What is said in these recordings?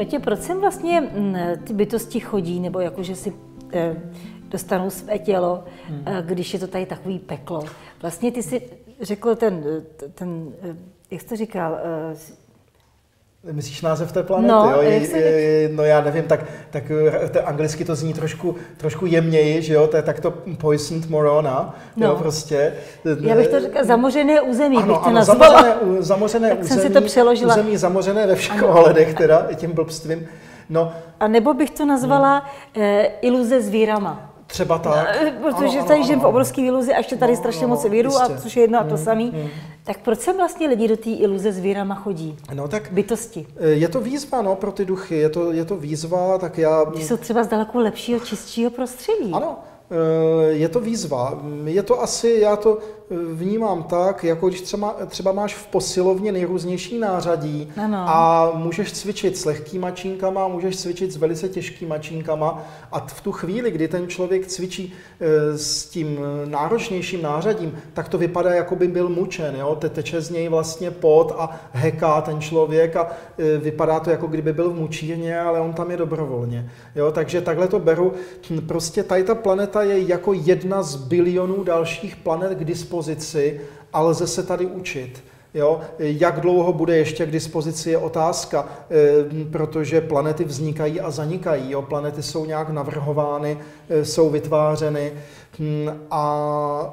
tě, proč sem vlastně ty bytosti chodí, nebo jakože si dostanou své tělo, když je to tady takový peklo? Vlastně ty si řekl ten jak jsi to říkal? Myslíš název té planety? No, jo? No já nevím, tak anglicky to zní trošku jemněji, že jo? To je takto poisoned morona, no. Jo, prostě. Já bych to řekla zamořené území, ano, bych to nazvala. Zamořené tak území, jsem si to přeložila. Území zamořené ve všech ohledech, teda, tím blbstvím. No. A nebo bych to nazvala iluze s vírama. Třeba tak. Protože tady žijeme v obrovské iluzi a ještě tady strašně moc víru, a což je jedno a to samý. Tak proč se vlastně lidi do té iluze s vírama chodí? No tak bytosti. Je to výzva, no, pro ty duchy, je to výzva, tak já... Ty jsou třeba z daleko lepšího, čistšího prostředí. Ano, je to výzva. Je to asi, já to vnímám tak, jako když třeba máš v posilovně nejrůznější nářadí a můžeš cvičit s lehkýma čínkama, můžeš cvičit s velice těžkýma čínkama a v tu chvíli, kdy ten člověk cvičí s tím náročnějším nářadím, tak to vypadá, jako by byl mučen. Jo? Teče z něj vlastně pot a heká ten člověk a vypadá to, jako kdyby byl v mučírně, ale on tam je dobrovolně. Jo? Takže takhle to beru. Prostě tady ta planeta je jako jedna z bilionů dalších planet k dispozici a lze se tady učit. Jo? Jak dlouho bude ještě k dispozici je otázka, protože planety vznikají a zanikají. Jo? Planety jsou nějak navrhovány, jsou vytvářeny a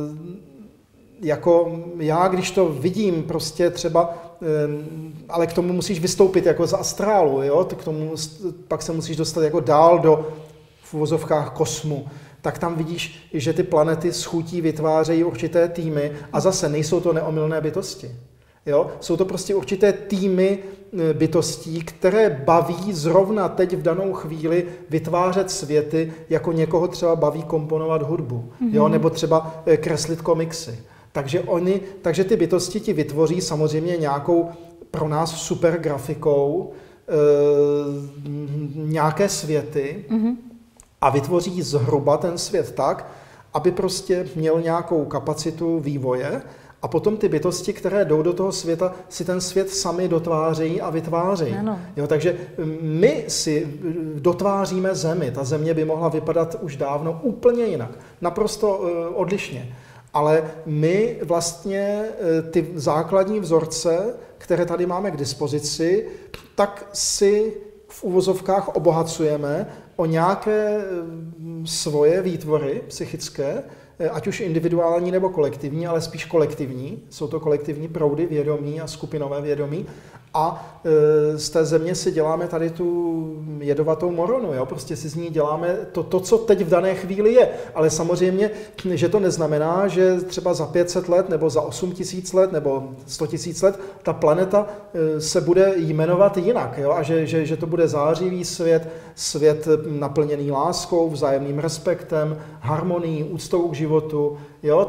jako já, když to vidím prostě třeba, ale k tomu musíš vystoupit jako z astrálu, jo? K tomu pak se musíš dostat jako dál do v uvozovkách kosmu, tak tam vidíš, že ty planety s chutí vytvářejí určité týmy a zase nejsou to neomylné bytosti. Jo? Jsou to prostě určité týmy bytostí, které baví zrovna teď v danou chvíli vytvářet světy, jako někoho třeba baví komponovat hudbu, jo? Nebo třeba kreslit komiksy. Takže ty bytosti ti vytvoří samozřejmě nějakou pro nás super grafikou nějaké světy, a vytvoří zhruba ten svět tak, aby prostě měl nějakou kapacitu vývoje a potom ty bytosti, které jdou do toho světa, si ten svět sami dotvářejí a vytvářejí. Jo, takže my si dotváříme Zemi. Ta Země by mohla vypadat už dávno úplně jinak. Naprosto odlišně. Ale my vlastně ty základní vzorce, které tady máme k dispozici, tak si v uvozovkách obohacujeme o nějaké svoje výtvory psychické, ať už individuální nebo kolektivní, ale spíš kolektivní. Jsou to kolektivní proudy vědomí a skupinové vědomí. A z té Země si děláme tady tu jedovatou moronu. Jo? Prostě si z ní děláme to, co teď v dané chvíli je. Ale samozřejmě, že to neznamená, že třeba za 500 let nebo za 8000 let nebo 100 000 let ta planeta se bude jmenovat jinak. Jo? A že to bude zářivý svět naplněný láskou, vzájemným respektem, harmonií, úctou k životu. Jo?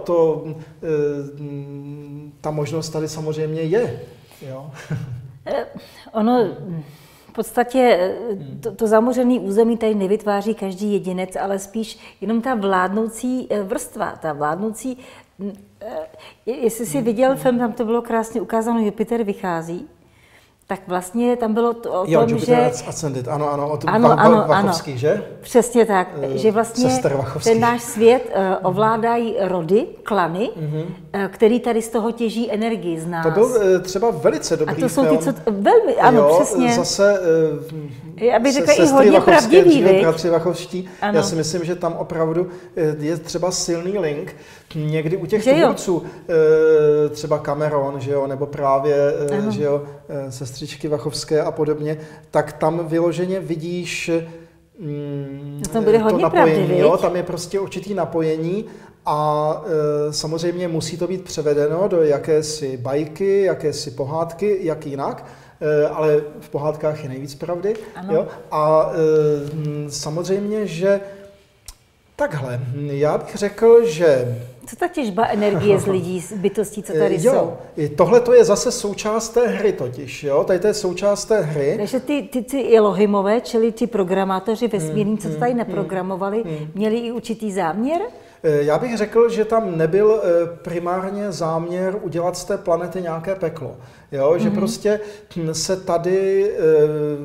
Ta možnost tady samozřejmě je. Jo? Ono v podstatě to zamořené území tady nevytváří každý jedinec, ale spíš jenom ta vládnoucí vrstva, ta vládnoucí, jestli jsi viděl film, tam to bylo krásně ukázáno, Jupiter vychází, tak vlastně tam bylo to o tom, Jupiter že... Ascended, ano, o tom Vachovský, ano. že? Přesně tak, že vlastně ten náš svět ovládají rody, klany, který tady z toho těží energii z nás. To byl třeba velice dobrý film. A to jsou ty, co... Velmi, ano, jo, přesně. Zase... Já bych řekla i hodně pravdivý, bratři Vachovští. Já si myslím, že tam opravdu je třeba silný link. Někdy u těch tvůrců, třeba Cameron, že jo, nebo právě že jo, sestřičky Vachovské a podobně, tak tam vyloženě vidíš to bude hodně napojení. Jo, tam je prostě určitý napojení a samozřejmě musí to být převedeno do jakési bajky, jakési pohádky, jak jinak. Ale v pohádkách je nejvíc pravdy. Jo? A samozřejmě, že takhle, já bych řekl, že... Co ta těžba energie z lidí, z bytostí, co tady jsou? Tohle to je zase součást té hry totiž, jo? Tady to je součást té hry. Takže ty Elohimové, čili ti programátoři vesmírní, co to tady naprogramovali, měli i určitý záměr? Já bych řekl, že tam nebyl primárně záměr udělat z té planety nějaké peklo. Jo? Že prostě se tady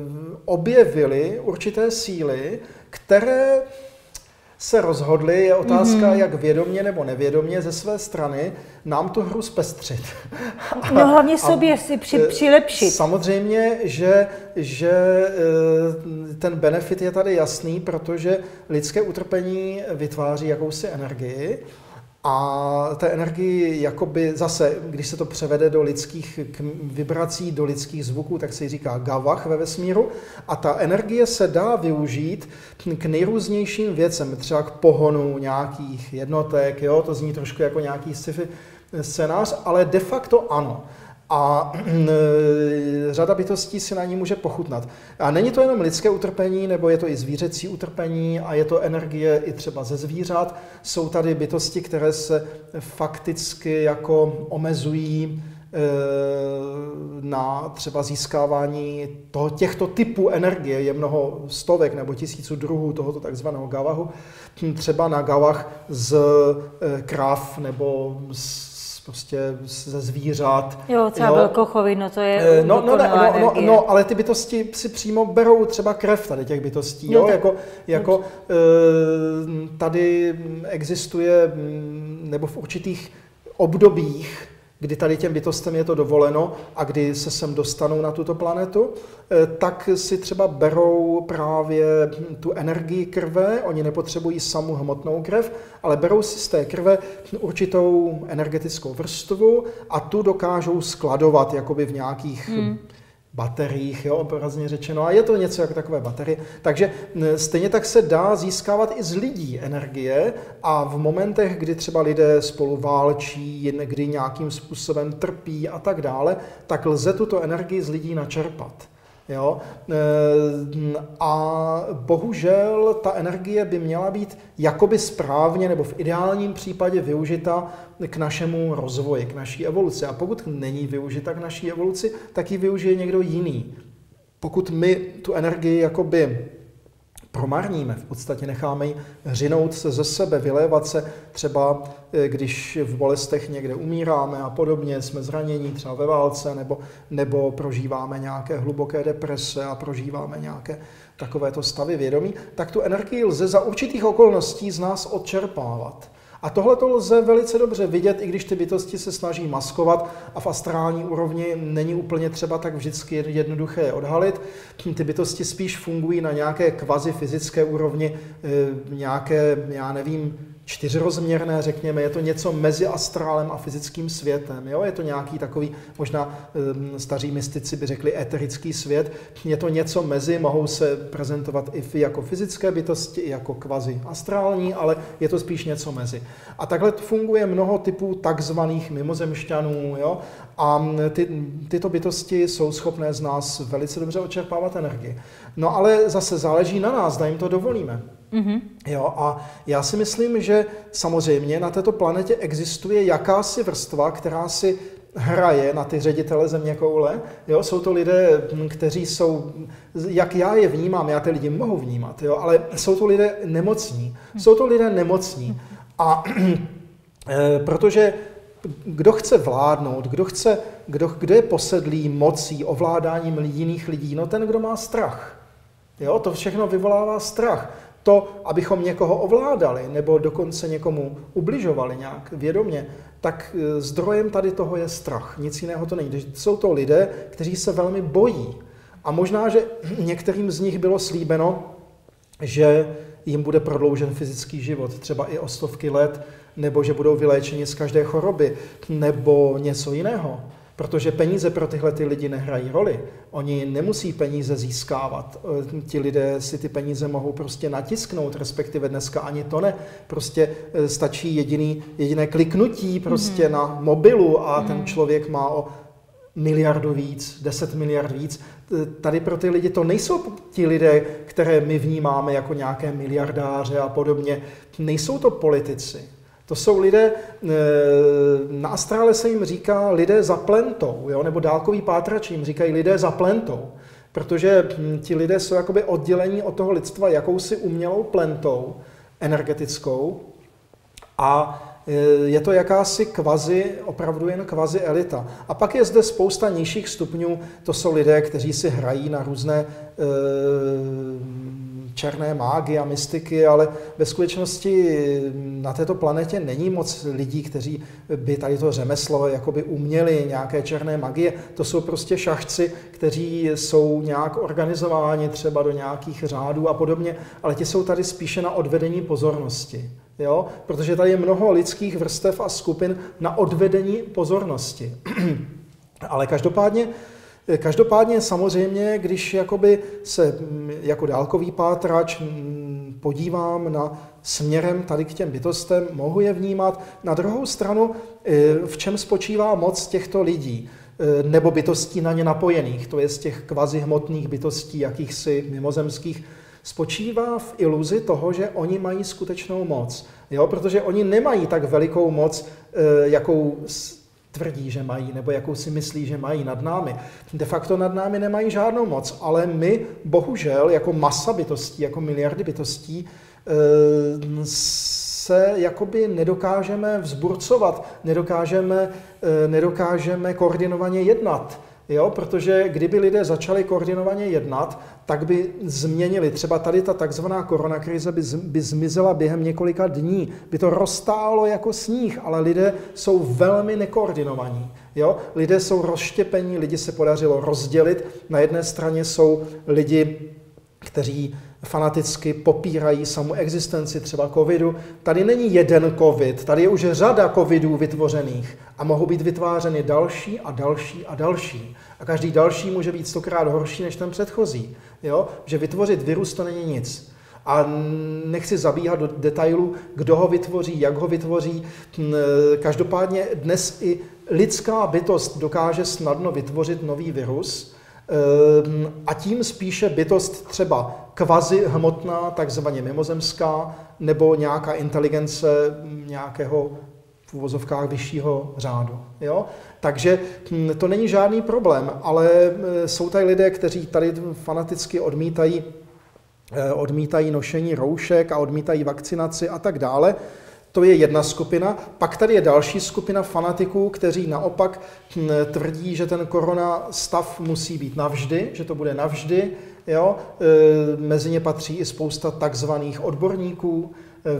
objevily určité síly, které se rozhodli, je otázka, jak vědomě nebo nevědomě ze své strany nám tu hru zpestřit. No hlavně sobě si přilepšit. Samozřejmě, že ten benefit je tady jasný, protože lidské utrpení vytváří jakousi energii a té energii jakoby zase, když se to převede do lidských vibrací, do lidských zvuků, tak se jí říká gavach ve vesmíru a ta energie se dá využít k nejrůznějším věcem, třeba k pohonu nějakých jednotek, jo? To zní trošku jako nějaký sci-fi scénář, ale de facto ano. A řada bytostí si na ní může pochutnat. A není to jenom lidské utrpení, nebo je to i zvířecí utrpení a je to energie i třeba ze zvířat. Jsou tady bytosti, které se fakticky jako omezují na třeba získávání těchto typů energie. Je mnoho stovek nebo tisíců druhů tohoto takzvaného gavahu. Třeba na gavach z krav nebo prostě ze zvířat. Jo, třeba velkochovy, no to je no, ale ty bytosti si přímo berou třeba krev tady těch bytostí. Jo? Jako tady existuje, nebo v určitých obdobích, kdy tady těm bytostem je to dovoleno a kdy se sem dostanou na tuto planetu, tak si třeba berou právě tu energii krve, oni nepotřebují samu hmotnou krev, ale berou si z té krve určitou energetickou vrstvu a tu dokážou skladovat jakoby v nějakých bateriích, jo, obrazně řečeno. A je to něco jako takové baterie. Takže stejně tak se dá získávat i z lidí energie a v momentech, kdy třeba lidé spolu válčí, kdy nějakým způsobem trpí a tak dále, tak lze tuto energii z lidí načerpat. Jo? A bohužel ta energie by měla být jakoby správně nebo v ideálním případě využita k našemu rozvoji, k naší evoluci. A pokud není využita k naší evoluci, tak ji využije někdo jiný. Pokud my tu energii jakoby promarníme, v podstatě necháme ji řinout se ze sebe, vylévat se třeba, když v bolestech někde umíráme a podobně, jsme zranění třeba ve válce, nebo prožíváme nějaké hluboké deprese a prožíváme nějaké takovéto stavy vědomí, tak tu energii lze za určitých okolností z nás odčerpávat. A tohle to lze velice dobře vidět, i když ty bytosti se snaží maskovat a v astrální úrovni není úplně třeba tak vždycky jednoduché je odhalit. Ty bytosti spíš fungují na nějaké kvazi fyzické úrovni, nějaké, já nevím, čtyřrozměrné, řekněme, je to něco mezi astrálem a fyzickým světem. Jo? Je to nějaký takový, možná staří mystici by řekli eterický svět. Je to něco mezi, mohou se prezentovat i jako fyzické bytosti, i jako kvazi astrální, ale je to spíš něco mezi. A takhle funguje mnoho typů takzvaných mimozemšťanů. Jo? A tyto bytosti jsou schopné z nás velice dobře odčerpávat energii. No ale zase záleží na nás, zda jim to dovolíme. Jo, a já si myslím, že samozřejmě na této planetě existuje jakási vrstva, která si hraje na ty ředitele zeměkoule. Jo, jsou to lidé, kteří jsou, jak já je vnímám, já ty lidi mohu vnímat, jo, ale jsou to lidé nemocní. Jsou to lidé nemocní. A protože kdo chce vládnout, kdo je posedlý mocí, ovládáním jiných lidí, no ten, kdo má strach. Jo, to všechno vyvolává strach. To, abychom někoho ovládali nebo dokonce někomu ubližovali nějak vědomě, tak zdrojem tady toho je strach. Nic jiného to není. Jsou to lidé, kteří se velmi bojí. A možná, že některým z nich bylo slíbeno, že jim bude prodloužen fyzický život, třeba i o stovky let, nebo že budou vyléčeni z každé choroby, nebo něco jiného. Protože peníze pro tyhle ty lidi nehrají roli. Oni nemusí peníze získávat. Ti lidé si ty peníze mohou prostě natisknout, respektive dneska ani to ne. Prostě stačí jediné kliknutí prostě na mobilu a ten člověk má o miliardu víc, 10 miliard víc. Tady pro ty lidi to nejsou ti lidé, které my vnímáme jako nějaké miliardáře a podobně. Nejsou to politici. To jsou lidé, na astrále se jim říká lidé za plentou, jo? Nebo dálkoví pátrači jim říkají lidé za plentou, protože ti lidé jsou jakoby oddělení od toho lidstva jakousi umělou plentou energetickou a Je to jakási opravdu jen kvazi elita. A pak je zde spousta nižších stupňů, to jsou lidé, kteří si hrají na různé černé mágy a mystiky, ale ve skutečnosti na této planetě není moc lidí, kteří by tady to řemeslo jakoby uměli nějaké černé magie. To jsou prostě šašci, kteří jsou nějak organizováni třeba do nějakých řádů a podobně, ale ti jsou tady spíše na odvedení pozornosti. Jo? Protože tady je mnoho lidských vrstev a skupin na odvedení pozornosti. Ale každopádně samozřejmě, když jakoby se jako dálkový pátrač podívám na směrem tady k těm bytostem, mohu je vnímat. Na druhou stranu, v čem spočívá moc těchto lidí, nebo bytostí na ně napojených, to je z těch kvazihmotných bytostí, jakýchsi mimozemských, spočívá v iluzi toho, že oni mají skutečnou moc. Jo? Protože oni nemají tak velikou moc, jakou tvrdí, že mají, nebo jakou si myslí, že mají nad námi. De facto nad námi nemají žádnou moc, ale my, bohužel, jako masa bytostí, jako miliardy bytostí, se jakoby nedokážeme vzburcovat, nedokážeme koordinovaně jednat. Jo? Protože kdyby lidé začali koordinovaně jednat, tak by změnili. Třeba tady ta takzvaná koronakrize by zmizela během několika dní. By to roztálo jako sníh, ale lidé jsou velmi nekoordinovaní. Jo? Lidé jsou rozštěpení, lidi se podařilo rozdělit. Na jedné straně jsou lidi, kteří fanaticky popírají samu existenci třeba covidu. Tady není jeden covid, tady je už řada covidů vytvořených a mohou být vytvářeny další a další a další. A každý další může být 100krát horší než ten předchozí. Jo? Že vytvořit virus to není nic. A nechci zabíhat do detailů, kdo ho vytvoří, jak ho vytvoří. Každopádně dnes i lidská bytost dokáže snadno vytvořit nový virus, a tím spíše bytost třeba kvazi-hmotná, takzvaně mimozemská, nebo nějaká inteligence nějakého v uvozovkách vyššího řádu. Jo? Takže to není žádný problém, ale jsou tady lidé, kteří tady fanaticky odmítají nošení roušek a odmítají vakcinaci a tak dále. To je jedna skupina. Pak tady je další skupina fanatiků, kteří naopak tvrdí, že ten korona stav musí být navždy, že to bude navždy. Jo? Mezi ně patří i spousta takzvaných odborníků.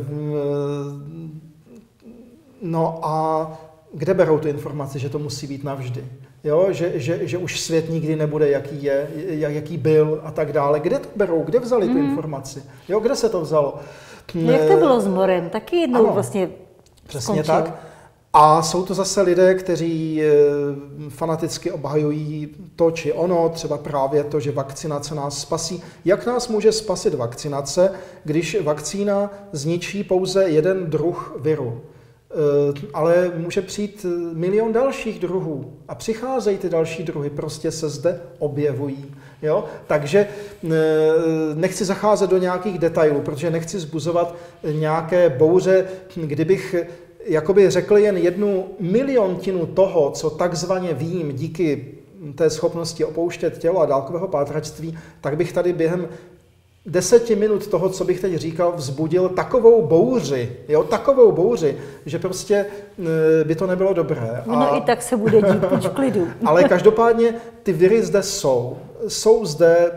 No a kde berou tu informaci, že to musí být navždy? Jo? Že už svět nikdy nebude, jaký byl a tak dále. Kde to berou? Kde vzali tu informaci? Jo? Kde se to vzalo? Jak to bylo s morem? Taky jednou vlastně přesně tak. A jsou to zase lidé, kteří fanaticky obhajují to či ono, třeba právě to, že vakcinace nás spasí. Jak nás může spasit vakcinace, když vakcína zničí pouze jeden druh viru? Ale může přijít milion dalších druhů a přicházejí ty další druhy, prostě se zde objevují. Jo? Takže nechci zacházet do nějakých detailů, protože nechci vzbuzovat nějaké bouře, kdybych jakoby řekl jen 1/1,000,000 toho, co takzvaně vím díky té schopnosti opouštět tělo a dálkového pátračství, tak bych tady během 10 minut toho, co bych teď říkal, vzbudil takovou bouři, že prostě by to nebylo dobré. No i tak se bude dít, buď v klidu. Ale každopádně ty viry zde jsou zde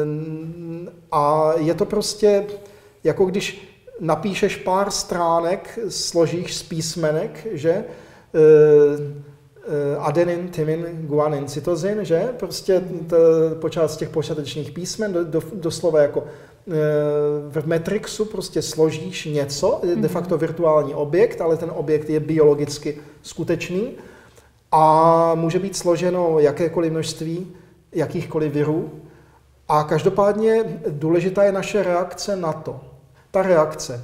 a je to prostě jako když napíšeš pár stránek, složíš z písmenek, že? Adenin, tymin, guanin, cytozin, že? Prostě počát z těch počátečních písmen, doslova jako v Matrixu prostě složíš něco, de facto virtuální objekt, ale ten objekt je biologicky skutečný a může být složeno jakékoliv množství, jakýchkoliv virů. A každopádně důležitá je naše reakce na to. Ta reakce.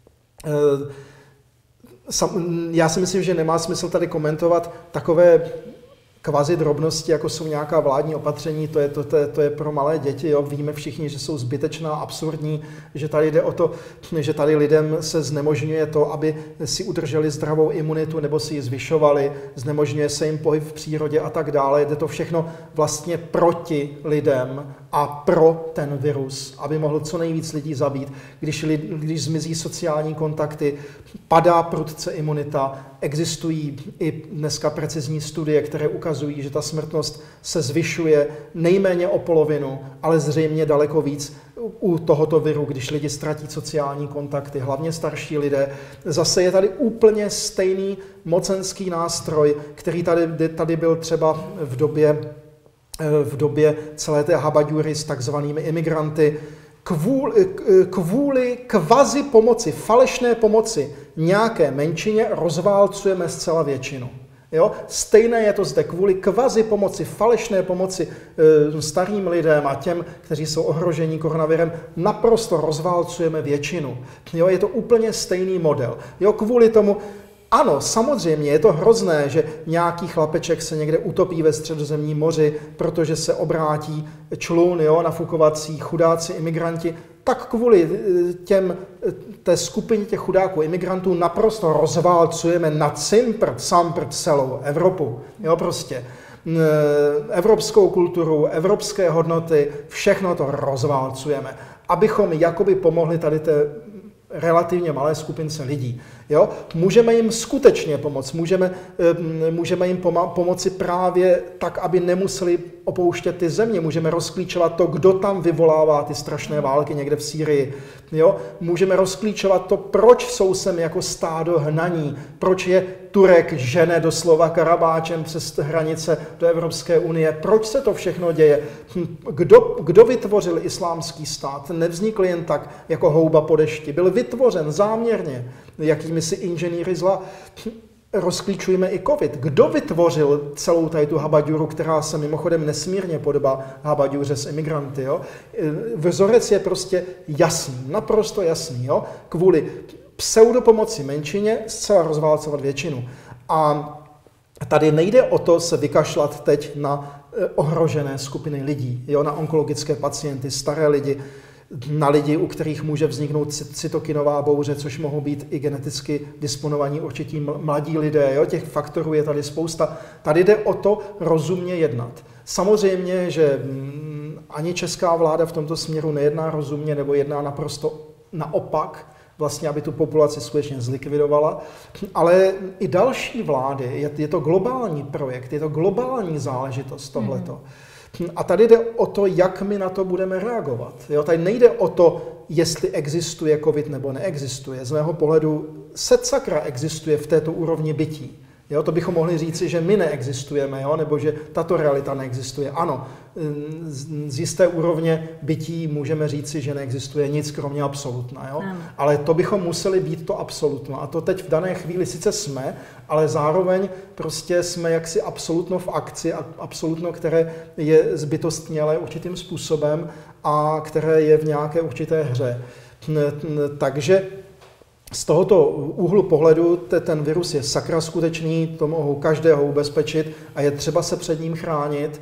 Já si myslím, že nemá smysl tady komentovat takové kvazi drobnosti, jako jsou nějaká vládní opatření, to je pro malé děti. Jo? Víme všichni, že jsou zbytečná, absurdní, že tady jde o to, že tady lidem se znemožňuje to, aby si udrželi zdravou imunitu nebo si ji zvyšovali, znemožňuje se jim pohyb v přírodě a tak dále. Jde to všechno vlastně proti lidem a pro ten virus, aby mohl co nejvíc lidí zabít. Když zmizí sociální kontakty, padá prudce imunita, existují i dneska precizní studie, které ukazují, že ta smrtnost se zvyšuje nejméně o polovinu, ale zřejmě daleko víc u tohoto viru, když lidi ztratí sociální kontakty, hlavně starší lidé. Zase je tady úplně stejný mocenský nástroj, který tady byl třeba v době celé té habaďury s takzvanými imigranty, kvůli kvazi pomoci, falešné pomoci nějaké menšině rozválcujeme zcela většinu. Jo? Stejné je to zde, kvůli kvazi pomoci, falešné pomoci starým lidem a těm, kteří jsou ohroženi koronavirem, naprosto rozválcujeme většinu. Jo? Je to úplně stejný model. Jo? Kvůli tomu, ano, samozřejmě je to hrozné, že nějaký chlapeček se někde utopí ve Středozemním moři, protože se obrátí člun, nafukovací chudáci imigranti, tak kvůli té skupině těch chudáků imigrantů naprosto rozválcujeme na cimprt, samprt celou Evropu. Jo, prostě evropskou kulturu, evropské hodnoty, všechno to rozválcujeme, abychom jakoby pomohli tady té relativně malé skupince lidí. Jo? Můžeme jim skutečně pomoct, můžeme jim pomoci právě tak, aby nemuseli opouštět ty země. Můžeme rozklíčovat to, kdo tam vyvolává ty strašné války někde v Sýrii. Jo? Můžeme rozklíčovat to, proč jsou sem jako stádo hnaní, proč je Turek žene doslova karabáčem přes hranice do Evropské unie, proč se to všechno děje, kdo vytvořil islámský stát, nevznikl jen tak jako houba po dešti, byl vytvořen záměrně jakými si inženýry zla. Rozklíčujeme i covid. Kdo vytvořil celou tady tu habaďuru, která se mimochodem nesmírně podobá habaďuře s imigranty. Jo? Vzorec je prostě jasný, naprosto jasný. Jo? Kvůli pseudopomoci menšině zcela rozválcovat většinu. A tady nejde o to se vykašlat teď na ohrožené skupiny lidí, jo? Na onkologické pacienty, staré lidi, na lidi, u kterých může vzniknout cytokinová bouře, což mohou být i geneticky disponovaní určití mladí lidé. Jo? Těch faktorů je tady spousta. Tady jde o to rozumně jednat. Samozřejmě, že ani česká vláda v tomto směru nejedná rozumně nebo jedná naprosto naopak, vlastně, aby tu populaci skutečně zlikvidovala, ale i další vlády, je to globální projekt, je to globální záležitost tohleto. A tady jde o to, jak my na to budeme reagovat. Jo, tady nejde o to, jestli existuje covid nebo neexistuje. Z mého pohledu sedsakra existuje v této úrovni bytí. Jo, to bychom mohli říci, že my neexistujeme, jo, nebo že tato realita neexistuje. Ano, z jisté úrovně bytí můžeme říci, že neexistuje nic kromě absolutna. Jo? Ale to bychom museli být to absolutno. A to teď v dané chvíli sice jsme, ale zároveň prostě jsme jaksi absolutno v akci, absolutno, které je zbytostnělé určitým způsobem a které je v nějaké určité hře. Takže z tohoto úhlu pohledu ten virus je sakra skutečný, to mohu každého ubezpečit a je třeba se před ním chránit,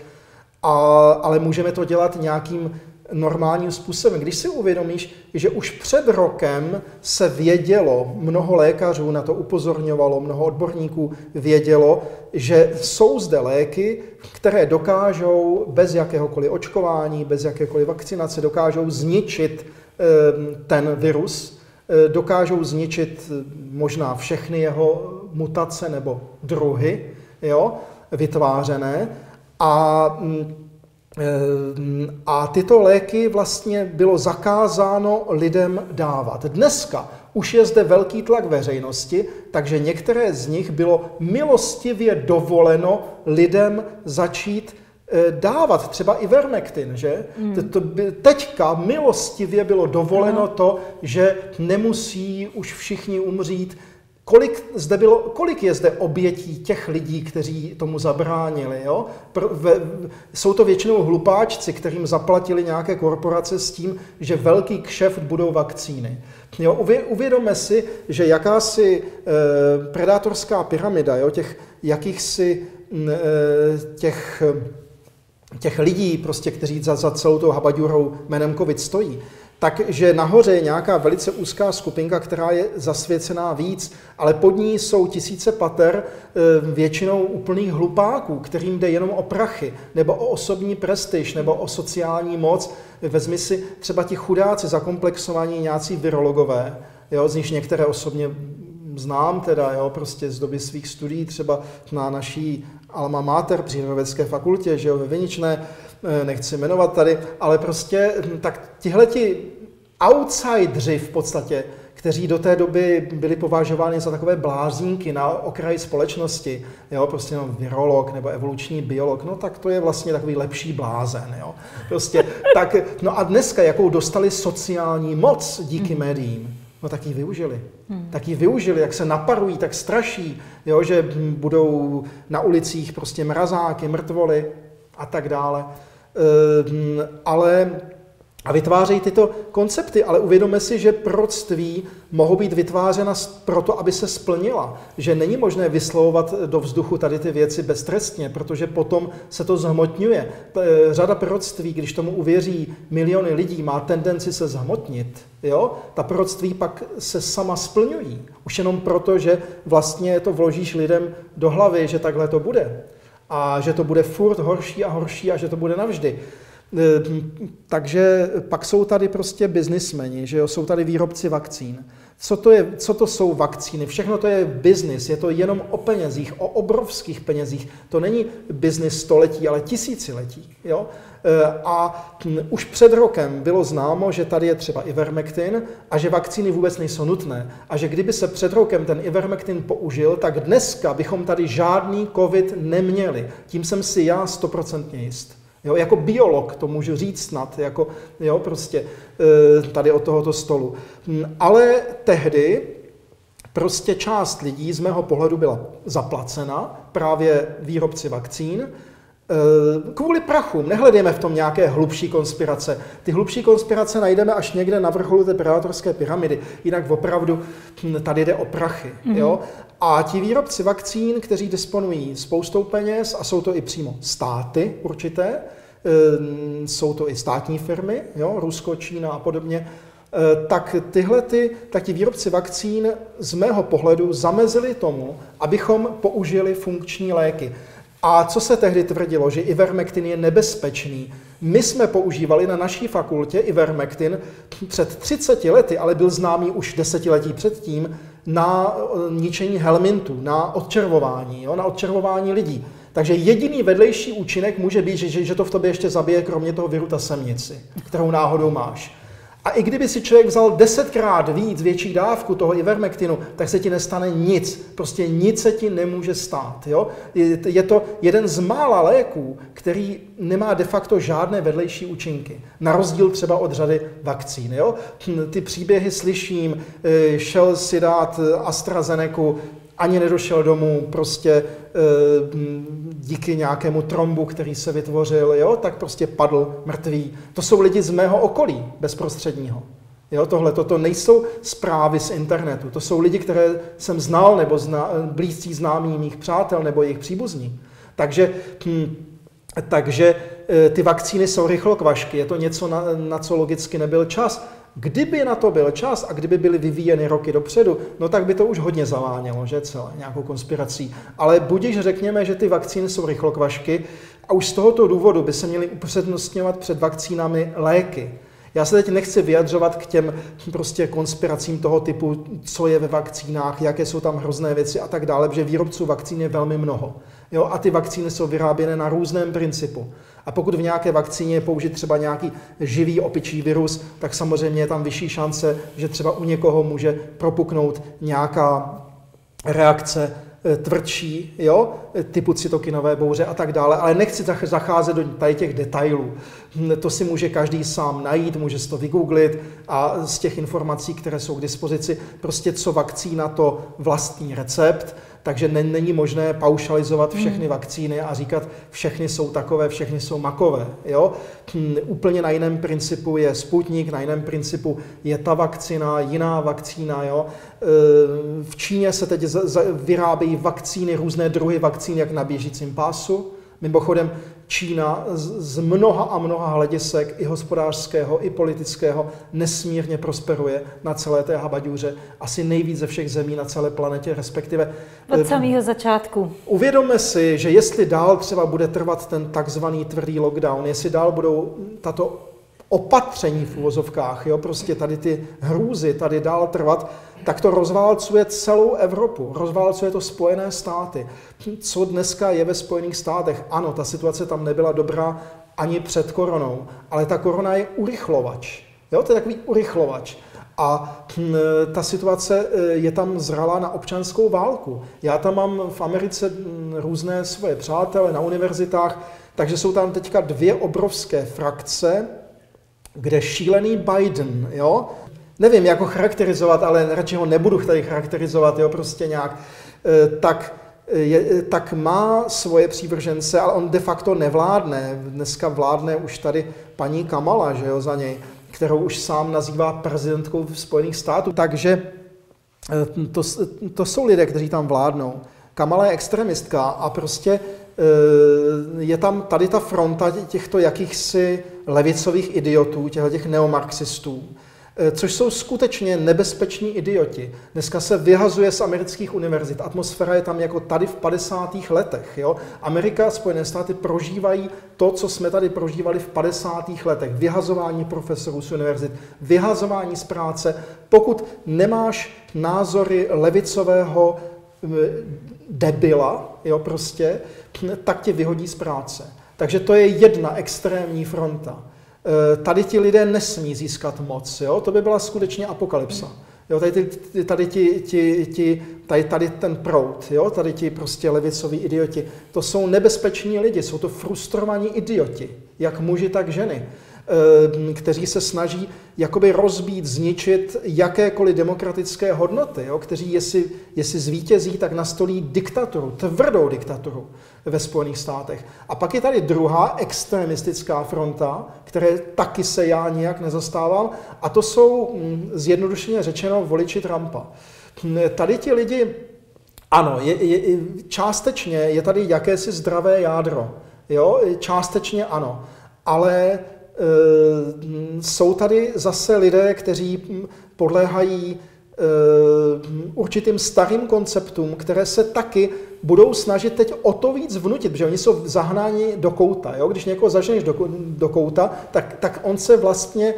ale můžeme to dělat nějakým normálním způsobem. Když si uvědomíš, že už před rokem se vědělo, mnoho lékařů na to upozorňovalo, mnoho odborníků vědělo, že jsou zde léky, které dokážou bez jakéhokoliv očkování, bez jakékoliv vakcinace, dokážou zničit ten virus, dokážou zničit možná všechny jeho mutace nebo druhy, jo, vytvářené. A tyto léky vlastně bylo zakázáno lidem dávat. Dneska už je zde velký tlak veřejnosti, takže některé z nich bylo milostivě dovoleno lidem začít dávat, třeba i Ivermectin, že? Teďka milostivě bylo dovoleno to, že nemusí už všichni umřít. Kolik je zde obětí těch lidí, kteří tomu zabránili? Jo? Jsou to většinou hlupáčci, kterým zaplatili nějaké korporace s tím, že velký kšeft budou vakcíny. Jo? Uvědomme si, že jakási predátorská pyramida, jo? Těch lidí, prostě, kteří za celou tou habaďurou jménem COVID stojí, takže nahoře je nějaká velice úzká skupinka, která je zasvěcená víc, ale pod ní jsou tisíce pater, většinou úplných hlupáků, kterým jde jenom o prachy, nebo o osobní prestiž, nebo o sociální moc. Vezmi si třeba ti chudáci zakomplexovaní nějací virologové, jo, z nichž některé osobně znám teda, jo, prostě z doby svých studií, třeba na naší alma mater, přírodovědecké fakultě, že jo, ve Viničné, nechci jmenovat tady, ale prostě tak tihleti outsidři v podstatě, kteří do té doby byli považováni za takové blázínky na okraji společnosti, jo, prostě no, virolog nebo evoluční biolog, no tak to je vlastně takový lepší blázen, jo. Prostě tak, no a dneska, jakou dostali sociální moc díky médiím, no tak ji využili. Tak ji využili, jak se naparují, tak straší, jo, že budou na ulicích prostě mrazáky, mrtvoly a tak dále. A vytvářejí tyto koncepty, ale uvědomme si, že proroctví mohou být vytvářena proto, aby se splnila. Že není možné vyslovovat do vzduchu tady ty věci beztrestně, protože potom se to zhmotňuje. Řada proroctví, když tomu uvěří miliony lidí, má tendenci se zhmotnit. Jo? Ta proroctví pak se sama splňují. Už jenom proto, že vlastně to vložíš lidem do hlavy, že takhle to bude. A že to bude furt horší a horší a že to bude navždy. Takže pak jsou tady prostě biznismeni, že jo? Jsou tady výrobci vakcín. Co to jsou vakcíny? Všechno to je biznis, je to jenom o penězích, o obrovských penězích. To není biznis století, ale tisíciletí. Jo? A už před rokem bylo známo, že tady je třeba Ivermectin a že vakcíny vůbec nejsou nutné. A že kdyby se před rokem ten Ivermectin použil, tak dneska bychom tady žádný covid neměli. Tím jsem si já 100% jist. Jo, jako biolog to můžu říct snad, jako, jo, prostě tady od tohoto stolu. Ale tehdy prostě část lidí z mého pohledu byla zaplacena, právě výrobci vakcín, kvůli prachům. Nehledejme v tom nějaké hlubší konspirace. Ty hlubší konspirace najdeme až někde na vrcholu té predátorské pyramidy. Jinak opravdu tady jde o prachy. Jo? A ti výrobci vakcín, kteří disponují spoustou peněz, a jsou to i přímo státy určité, jsou to i státní firmy, jo? Rusko, Čína a podobně, tak ti výrobci vakcín z mého pohledu zamezili tomu, abychom použili funkční léky. A co se tehdy tvrdilo, že Ivermectin je nebezpečný? My jsme používali na naší fakultě Ivermectin před 30 lety, ale byl známý už desetiletí předtím, na ničení helmintů, na odčervování, jo, na odčervování lidí. Takže jediný vedlejší účinek může být, že to v tobě ještě zabije, kromě toho viru, ta semnici, kterou náhodou máš. A i kdyby si člověk vzal 10krát větší dávku toho Ivermectinu, tak se ti nestane nic. Prostě nic se ti nemůže stát. Jo? Je to jeden z mála léků, který nemá de facto žádné vedlejší účinky. Na rozdíl třeba od řady vakcín. Jo? Ty příběhy slyším, šel si dát AstraZenecu, ani nedošel domů, prostě díky nějakému trombu, který se vytvořil, jo, tak prostě padl mrtvý. To jsou lidi z mého okolí, bezprostředního. Jo, toto nejsou zprávy z internetu, to jsou lidi, které jsem znal, nebo blízcí známí mých přátel, nebo jejich příbuzní. Takže ty vakcíny jsou rychlokvašky, je to něco, na co logicky nebyl čas. Kdyby na to byl čas a kdyby byly vyvíjeny roky dopředu, no tak by to už hodně zavánělo, že celé, nějakou konspirací. Ale budiž řekněme, že ty vakcíny jsou rychlokvašky a už z tohoto důvodu by se měly upřednostňovat před vakcínami léky. Já se teď nechci vyjadřovat k těm prostě konspiracím toho typu, co je ve vakcínách, jaké jsou tam hrozné věci a tak dále, protože výrobců vakcín je velmi mnoho. Jo, a ty vakcíny jsou vyráběné na různém principu. A pokud v nějaké vakcíně je použit třeba nějaký živý opičí virus, tak samozřejmě je tam vyšší šance, že třeba u někoho může propuknout nějaká reakce tvrdší, jo, typu cytokinové bouře a tak dále, ale nechci zacházet do tady těch detailů. To si může každý sám najít, může si to vygooglit a z těch informací, které jsou k dispozici, prostě co vakcína, to vlastní recept, takže není možné paušalizovat všechny vakcíny a říkat, všechny jsou takové, všechny jsou makové. Jo? Úplně na jiném principu je Sputnik, na jiném principu je ta vakcína, jiná vakcína. Jo? V Číně se teď vyrábějí vakcíny, různé druhy vakcín, jak na běžícím pásu. Mimochodem, Čína z mnoha a mnoha hledisek, i hospodářského, i politického, nesmírně prosperuje na celé té habaďůře. Asi nejvíc ze všech zemí na celé planetě, respektive... Od samého začátku. Uvědomme si, že jestli dál třeba bude trvat ten takzvaný tvrdý lockdown, jestli dál budou tato opatření v uvozovkách, jo, prostě tady ty hrůzy tady dál trvat, tak to rozválcuje celou Evropu, rozválcuje to Spojené státy. Co dneska je ve Spojených státech? Ano, ta situace tam nebyla dobrá ani před koronou, ale ta korona je urychlovač. Jo, to je takový urychlovač. A ta situace je tam zralá na občanskou válku. Já tam mám v Americe různé svoje přátele na univerzitách, takže jsou tam teďka dvě obrovské frakce, kde šílený Biden, jo, nevím, jak ho charakterizovat, ale radši ho nebudu tady charakterizovat, jo, prostě nějak, tak má svoje přívržence, ale on de facto nevládne. Dneska vládne už tady paní Kamala, že jo, za něj, kterou už sám nazývá prezidentkou Spojených států. Takže to jsou lidé, kteří tam vládnou. Kamala je extremistka a prostě je tam tady ta fronta těchto jakýchsi levicových idiotů, těch neomarxistů, což jsou skutečně nebezpeční idioti. Dneska se vyhazuje z amerických univerzit. Atmosféra je tam jako tady v 50. letech. Jo? Amerika a Spojené státy prožívají to, co jsme tady prožívali v 50. letech. Vyhazování profesorů z univerzit, vyhazování z práce. Pokud nemáš názory levicového debila, jo, prostě, tak tě vyhodí z práce. Takže to je jedna extrémní fronta. Tady ti lidé nesmí získat moc, jo? To by byla skutečně apokalypsa. Jo? Tady ten proud, jo? Tady ti prostě levicoví idioti, to jsou nebezpeční lidi, jsou to frustrovaní idioti, jak muži, tak ženy, kteří se snaží jakoby rozbít, zničit jakékoliv demokratické hodnoty, jo? Kteří, jestli zvítězí, tak nastolí diktaturu, tvrdou diktaturu ve Spojených státech. A pak je tady druhá extremistická fronta, které taky se já nijak nezastávám, a to jsou, zjednodušeně řečeno, voliči Trumpa. Tady ti lidi, ano, částečně je tady jakési zdravé jádro, jo? Částečně ano, ale jsou tady zase lidé, kteří podléhají určitým starým konceptům, které se taky budou snažit teď o to víc vnutit, protože oni jsou zahnáni do kouta. Jo? Když někoho zaženeš do kouta, tak on se vlastně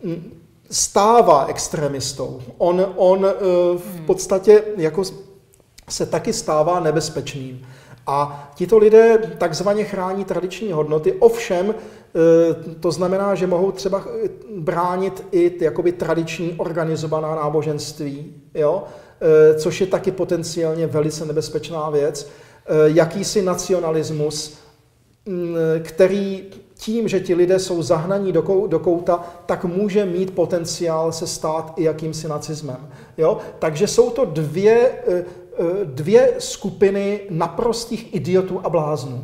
stává extremistou. On v podstatě jako se taky stává nebezpečným. A tito lidé takzvaně chrání tradiční hodnoty, ovšem to znamená, že mohou třeba bránit i jakoby tradiční organizovaná náboženství, jo? Což je taky potenciálně velice nebezpečná věc. Jakýsi nacionalismus, který tím, že ti lidé jsou zahnaní do kouta, tak může mít potenciál se stát i jakýmsi nacismem. Jo? Takže jsou to dvě skupiny naprostých idiotů a bláznů,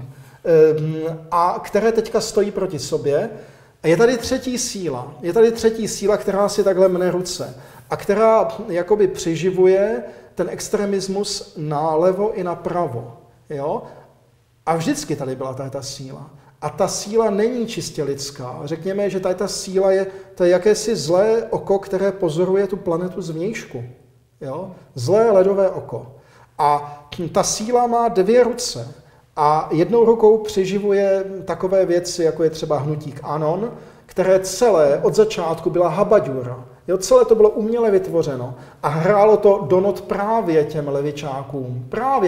a které teďka stojí proti sobě. A je tady třetí síla, která si takhle mne ruce a která jakoby přiživuje ten extremismus nalevo i napravo. Jo? A vždycky tady byla ta síla. A ta síla není čistě lidská. Řekněme, že ta síla to je jakési zlé oko, které pozoruje tu planetu zvnějšku. Jo? Zlé ledové oko. A ta síla má dvě ruce. A jednou rukou přiživuje takové věci, jako je třeba hnutí QAnon, které celé od začátku byla habaďura. Jo, celé to bylo uměle vytvořeno a hrálo to do not právě těm levičákům.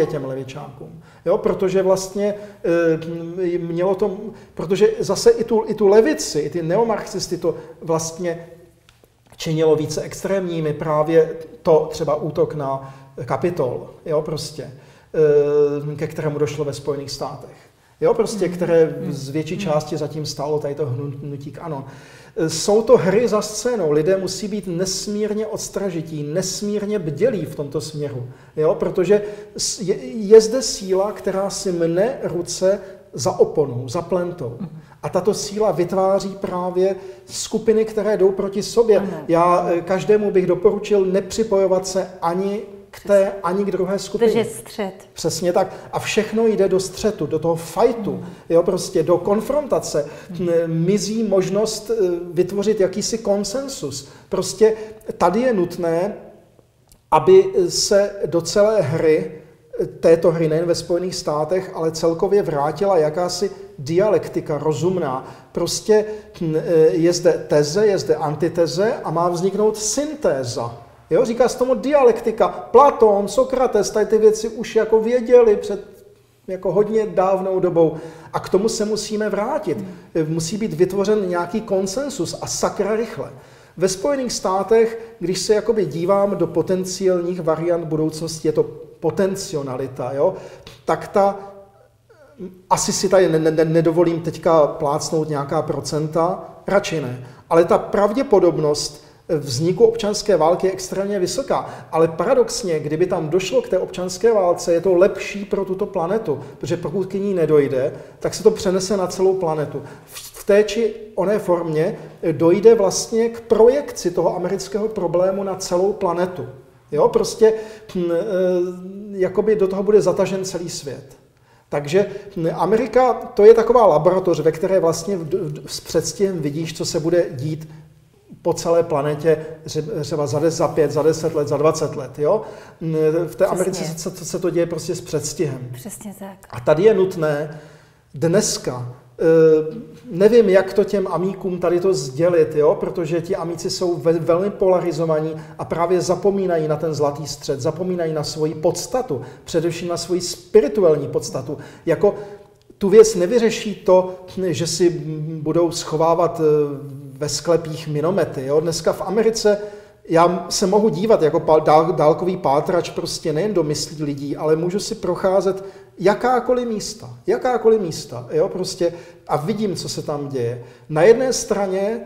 Jo, protože vlastně mělo to, protože zase i tu levici, i ty neomarxisty to vlastně činilo více extrémními, právě to třeba útok na Kapitol, jo, prostě, ke kterému došlo ve Spojených státech. Jo, prostě, které z větší části zatím stálo tady to hnutí QAnon. Jsou to hry za scénou. Lidé musí být nesmírně odstražití, nesmírně bdělí v tomto směru. Jo, protože je zde síla, která si mne ruce za oponou, za plentou. A tato síla vytváří právě skupiny, které jdou proti sobě. Já každému bych doporučil nepřipojovat se ani k té ani k druhé skupině. Držet střet. Přesně tak. A všechno jde do střetu, do toho fightu, jo, prostě do konfrontace. Mizí možnost vytvořit jakýsi konsensus. Prostě tady je nutné, aby se do celé hry, této hry nejen ve Spojených státech, ale celkově vrátila jakási dialektika rozumná. Prostě je zde teze, je zde antiteze a má vzniknout syntéza. Jo, říká se tomu dialektika. Platón, Sokrates, tady ty věci už jako věděli před jako hodně dávnou dobou. A k tomu se musíme vrátit. Musí být vytvořen nějaký konsensus a sakra rychle. Ve Spojených státech, když se jakoby dívám do potenciálních variant budoucnosti, je to potencialita, jo, tak ta, asi si tady nedovolím teďka plácnout nějaká procenta, radši ne, ale ta pravděpodobnost vzniku občanské války je extrémně vysoká. Ale paradoxně, kdyby tam došlo k té občanské válce, je to lepší pro tuto planetu, protože pokud k ní nedojde, tak se to přenese na celou planetu. V té či oné formě dojde vlastně k projekci toho amerického problému na celou planetu. Jo, prostě jakoby do toho bude zatažen celý svět. Takže Amerika, to je taková laboratoř, ve které vlastně s předstihem vidíš, co se bude dít po celé planetě třeba za 5, za 10 let, za 20 let. Jo? V té Americe se to děje prostě s předstihem. Přesně tak. A tady je nutné dneska, nevím, jak to těm amíkům tady to sdělit, jo? Protože ti amíci jsou velmi polarizovaní a právě zapomínají na ten zlatý střed, zapomínají na svoji podstatu, především na svoji spirituální podstatu. Jako tu věc nevyřeší to, že si budou schovávat ve sklepích minomety. Jo? Dneska v Americe já se mohu dívat jako dálkový pátrač prostě nejen do myslí lidí, ale můžu si procházet jakákoliv místa, jo, prostě a vidím, co se tam děje. Na jedné straně,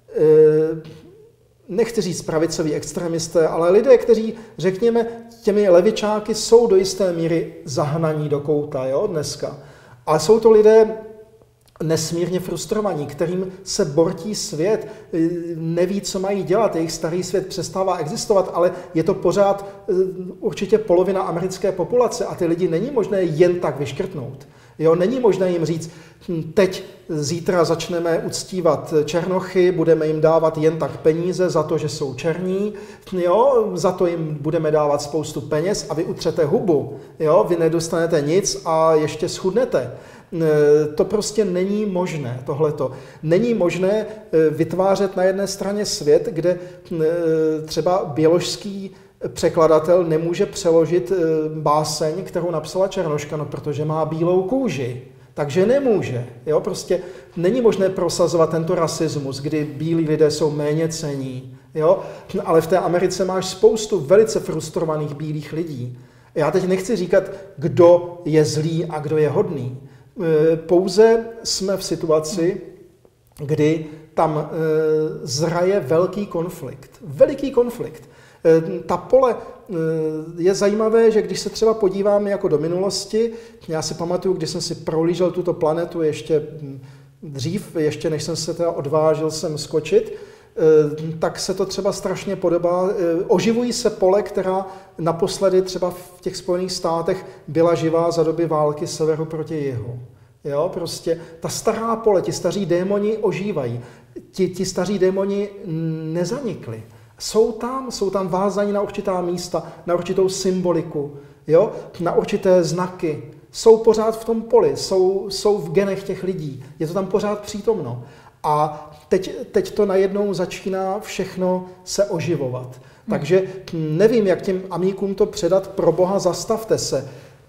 nechci říct pravicoví extremisté, ale lidé, kteří, řekněme, těmi levičáky jsou do jisté míry zahnaní do kouta, jo, dneska. Ale jsou to lidé nesmírně frustrovaní, kterým se bortí svět, neví, co mají dělat, jejich starý svět přestává existovat, ale je to pořád určitě polovina americké populace a ty lidi není možné jen tak vyškrtnout. Jo, není možné jim říct, zítra začneme uctívat černochy, budeme jim dávat jen tak peníze za to, že jsou černí, jo, za to jim budeme dávat spoustu peněz a vy utřete hubu, jo, vy nedostanete nic a ještě schudnete. To prostě není možné, tohleto. Není možné vytvářet na jedné straně svět, kde třeba běložský překladatel nemůže přeložit báseň, kterou napsala Černoška, no, protože má bílou kůži. Takže nemůže. Jo? Prostě není možné prosazovat tento rasismus, kdy bílí lidé jsou méně cenní. Jo? Ale v té Americe máš spoustu velice frustrovaných bílých lidí. Já teď nechci říkat, kdo je zlý a kdo je hodný. Pouze jsme v situaci, kdy tam zraje velký konflikt. Veliký konflikt. Ta pole je zajímavé, že když se třeba podíváme jako do minulosti, já si pamatuju, když jsem si prohlížel tuto planetu ještě dřív, ještě než jsem se teda odvážil sem skočit, tak se to třeba strašně podobá. Oživují se pole, která naposledy třeba v těch Spojených státech byla živá za doby války severu proti jihu. Jo, prostě ta stará pole, ti staří démoni ožívají. Ti staří démoni nezanikli. Jsou tam vázaní na určitá místa, na určitou symboliku, jo? Na určité znaky. Jsou pořád v tom poli, jsou v genech těch lidí. Je to tam pořád přítomno. A teď to najednou začíná všechno se oživovat. Takže nevím, jak těm amíkům to předat, pro Boha, zastavte se.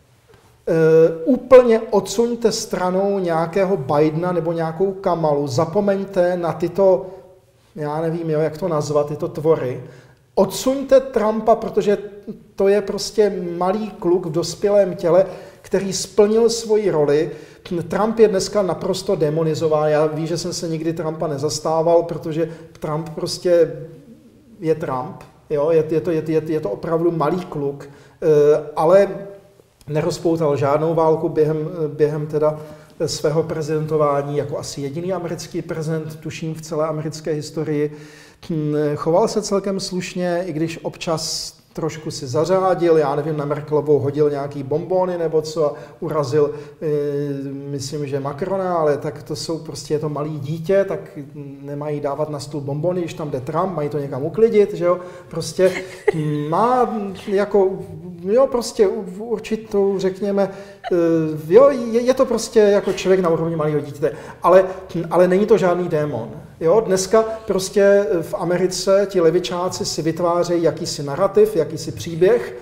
Úplně odsuňte stranou nějakého Bidena nebo nějakou Kamalu, zapomeňte na tyto, já nevím, jak to nazvat, tyto tvory. Odsuňte Trumpa, protože to je prostě malý kluk v dospělém těle, který splnil svoji roli. Trump je dneska naprosto demonizován. Já vím, že jsem se nikdy Trumpa nezastával, protože Trump prostě je Trump. Jo? Je to opravdu malý kluk, ale nerozpoutal žádnou válku během teda svého prezidentování, jako asi jediný americký prezident, tuším v celé americké historii. Choval se celkem slušně, i když občas trošku si zařádil, já nevím, na Merkelovou hodil nějaký bonbony nebo co a urazil, myslím, že Macrona, ale tak to jsou prostě, je to malý dítě, tak nemají dávat na stůl bonbony, když tam jde Trump, mají to někam uklidit, že jo, prostě má jako, jo, prostě určitou, řekněme, jo, je to prostě jako člověk na úrovni malého dítěte, ale není to žádný démon. Jo, dneska prostě v Americe ti levičáci si vytvářejí jakýsi narrativ, jakýsi příběh,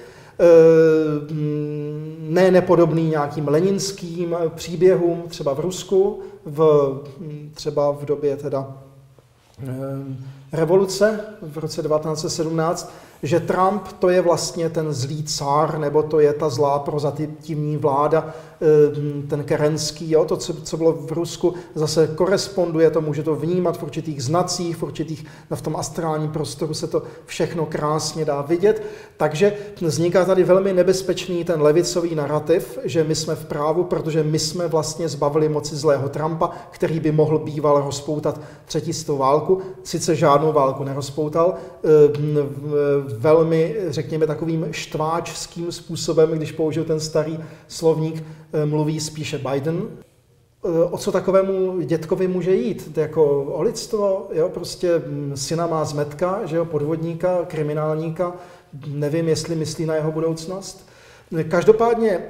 ne nepodobný nějakým leninským příběhům, třeba v Rusku, třeba v době teda revoluce v roce 1917, že Trump to je vlastně ten zlý cár, nebo to je ta zlá prozatímní vláda, ten Kerenský, jo, to, co bylo v Rusku, zase koresponduje to, může to vnímat v určitých znacích, v tom astrálním prostoru se to všechno krásně dá vidět, takže vzniká tady velmi nebezpečný ten levicový narrativ, že my jsme v právu, protože my jsme vlastně zbavili moci zlého Trumpa, který by mohl býval rozpoutat třetí světovou válku, sice žádnou válku nerozpoutal, velmi, řekněme, takovým štváčským způsobem, když použil ten starý slovník, mluví spíše Biden. O co takovému dětkovi může jít? Jako o lidstvo, jo, prostě syna má zmetka, že jo, podvodníka, kriminálníka, nevím, jestli myslí na jeho budoucnost. Každopádně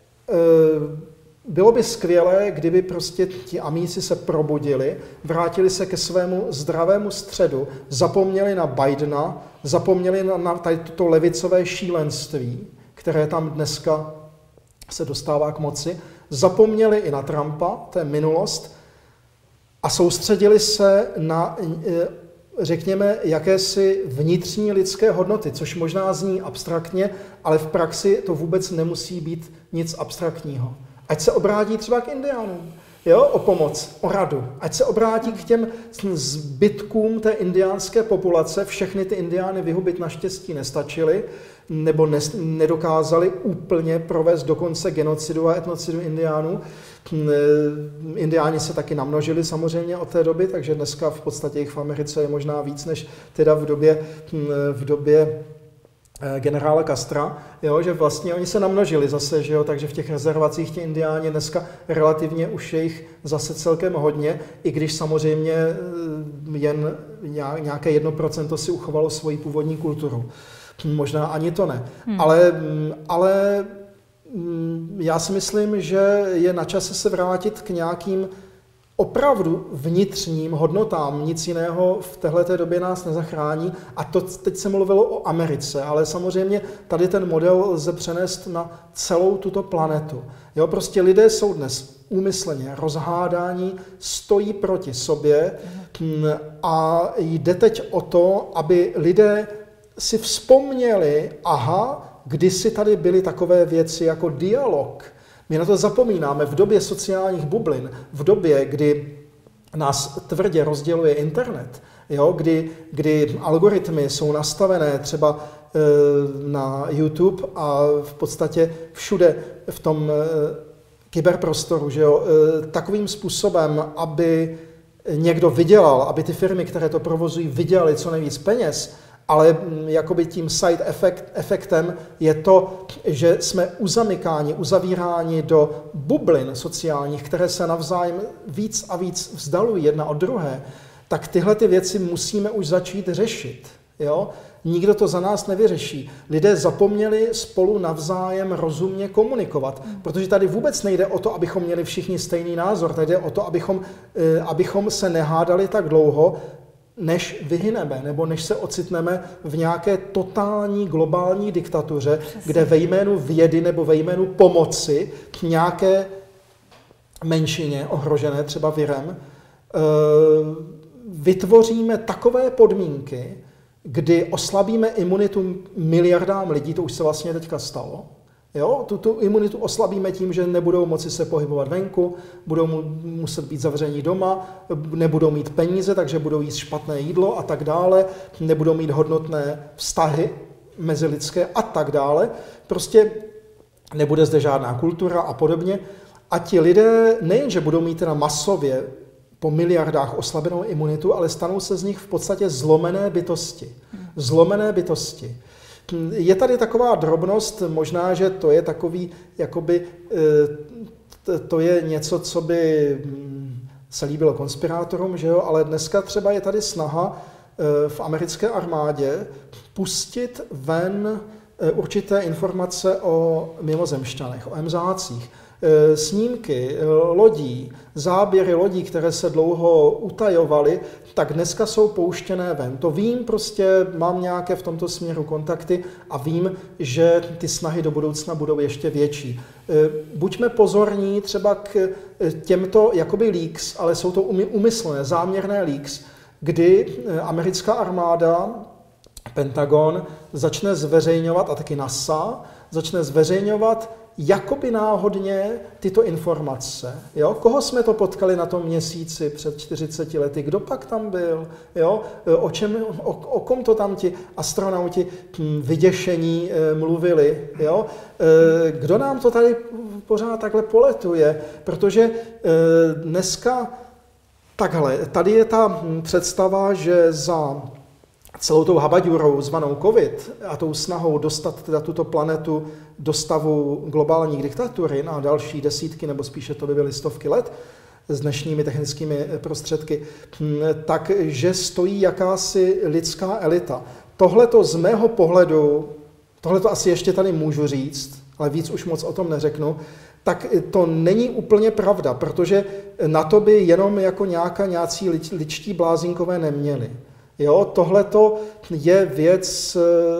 bylo by skvělé, kdyby prostě ti amíci se probudili, vrátili se ke svému zdravému středu, zapomněli na Bidena, zapomněli na tady toto levicové šílenství, které tam dneska se dostává k moci, zapomněli i na Trumpa, to je minulost, a soustředili se na, řekněme, jakési vnitřní lidské hodnoty, což možná zní abstraktně, ale v praxi to vůbec nemusí být nic abstraktního. Ať se obrátí třeba k indiánům, jo, o pomoc, o radu. Ať se obrátí k těm zbytkům té indiánské populace. Všechny ty indiány vyhubit naštěstí nestačily, nebo nedokázali úplně provést dokonce genocidu a etnocidu indiánů. Indiáni se taky namnožili samozřejmě od té doby, takže dneska v podstatě jich v Americe je možná víc, než teda v době generála Castra, jo, že vlastně oni se namnožili zase, že jo, takže v těch rezervacích ti indiáni dneska relativně už je jich zase celkem hodně, i když samozřejmě jen nějaké 1% si uchovalo svoji původní kulturu. Možná ani to ne. Ale já si myslím, že je na čase se vrátit k nějakým opravdu vnitřním hodnotám, nic jiného v téhleté době nás nezachrání. A to teď se mluvilo o Americe, ale samozřejmě tady ten model lze přenést na celou tuto planetu. Jo, prostě lidé jsou dnes úmyslně rozhádáni, stojí proti sobě a jde teď o to, aby lidé si vzpomněli, aha, kdysi tady byly takové věci jako dialog. My na to zapomínáme v době sociálních bublin, v době, kdy nás tvrdě rozděluje internet, jo, kdy algoritmy jsou nastavené třeba na YouTube a v podstatě všude v tom kyberprostoru, že jo, takovým způsobem, aby někdo vydělal, aby ty firmy, které to provozují, vydělaly co nejvíc peněz, ale jakoby tím side efektem je to, že jsme uzavíráni do bublin sociálních, které se navzájem víc a víc vzdalují jedna od druhé, tak tyhle ty věci musíme už začít řešit. Jo? Nikdo to za nás nevyřeší. Lidé zapomněli spolu navzájem rozumně komunikovat, protože tady vůbec nejde o to, abychom měli všichni stejný názor, tady jde o to, abychom se nehádali tak dlouho, než vyhyneme, nebo než se ocitneme v nějaké totální globální diktatuře, kde ve jménu vědy nebo ve jménu pomoci k nějaké menšině ohrožené třeba virem vytvoříme takové podmínky, kdy oslabíme imunitu miliardám lidí, to už se vlastně teďka stalo. Jo, tu imunitu oslabíme tím, že nebudou moci se pohybovat venku, budou muset být zavření doma, nebudou mít peníze, takže budou jíst špatné jídlo a tak dále, nebudou mít hodnotné vztahy mezilidské a tak dále. Prostě nebude zde žádná kultura a podobně. A ti lidé nejenže budou mít teda masově po miliardách oslabenou imunitu, ale stanou se z nich v podstatě zlomené bytosti. Zlomené bytosti. Je tady taková drobnost, možná, že to je takový, jakoby, to je něco, co by se líbilo konspirátorům, že jo? Ale dneska třeba je tady snaha v americké armádě pustit ven určité informace o mimozemšťanech, o emzácích. Snímky lodí, záběry lodí, které se dlouho utajovaly, tak dneska jsou pouštěné ven. To vím, prostě mám nějaké v tomto směru kontakty a vím, že ty snahy do budoucna budou ještě větší. Buďme pozorní třeba k těmto jakoby leaks, ale jsou to úmyslné, záměrné leaks, kdy americká armáda, Pentagon, začne zveřejňovat, a taky NASA, začne zveřejňovat jakoby náhodně tyto informace. Jo? Koho jsme to potkali na tom měsíci před 40 lety? Kdo pak tam byl? Jo? O kom to tam ti astronauti vyděšení mluvili? Jo? Kdo nám to tady pořád takhle poletuje? Protože dneska takhle, tady je ta představa, že za celou tou habaďurou zvanou COVID a tou snahou dostat teda tuto planetu do stavu globální diktatury na další desítky, nebo spíše to by byly stovky let s dnešními technickými prostředky, takže stojí jakási lidská elita. Tohleto z mého pohledu, tohleto asi ještě tady můžu říct, ale víc už moc o tom neřeknu, tak to není úplně pravda, protože na to by jenom jako nějací ličtí blázinkové neměli. Jo, tohleto je věc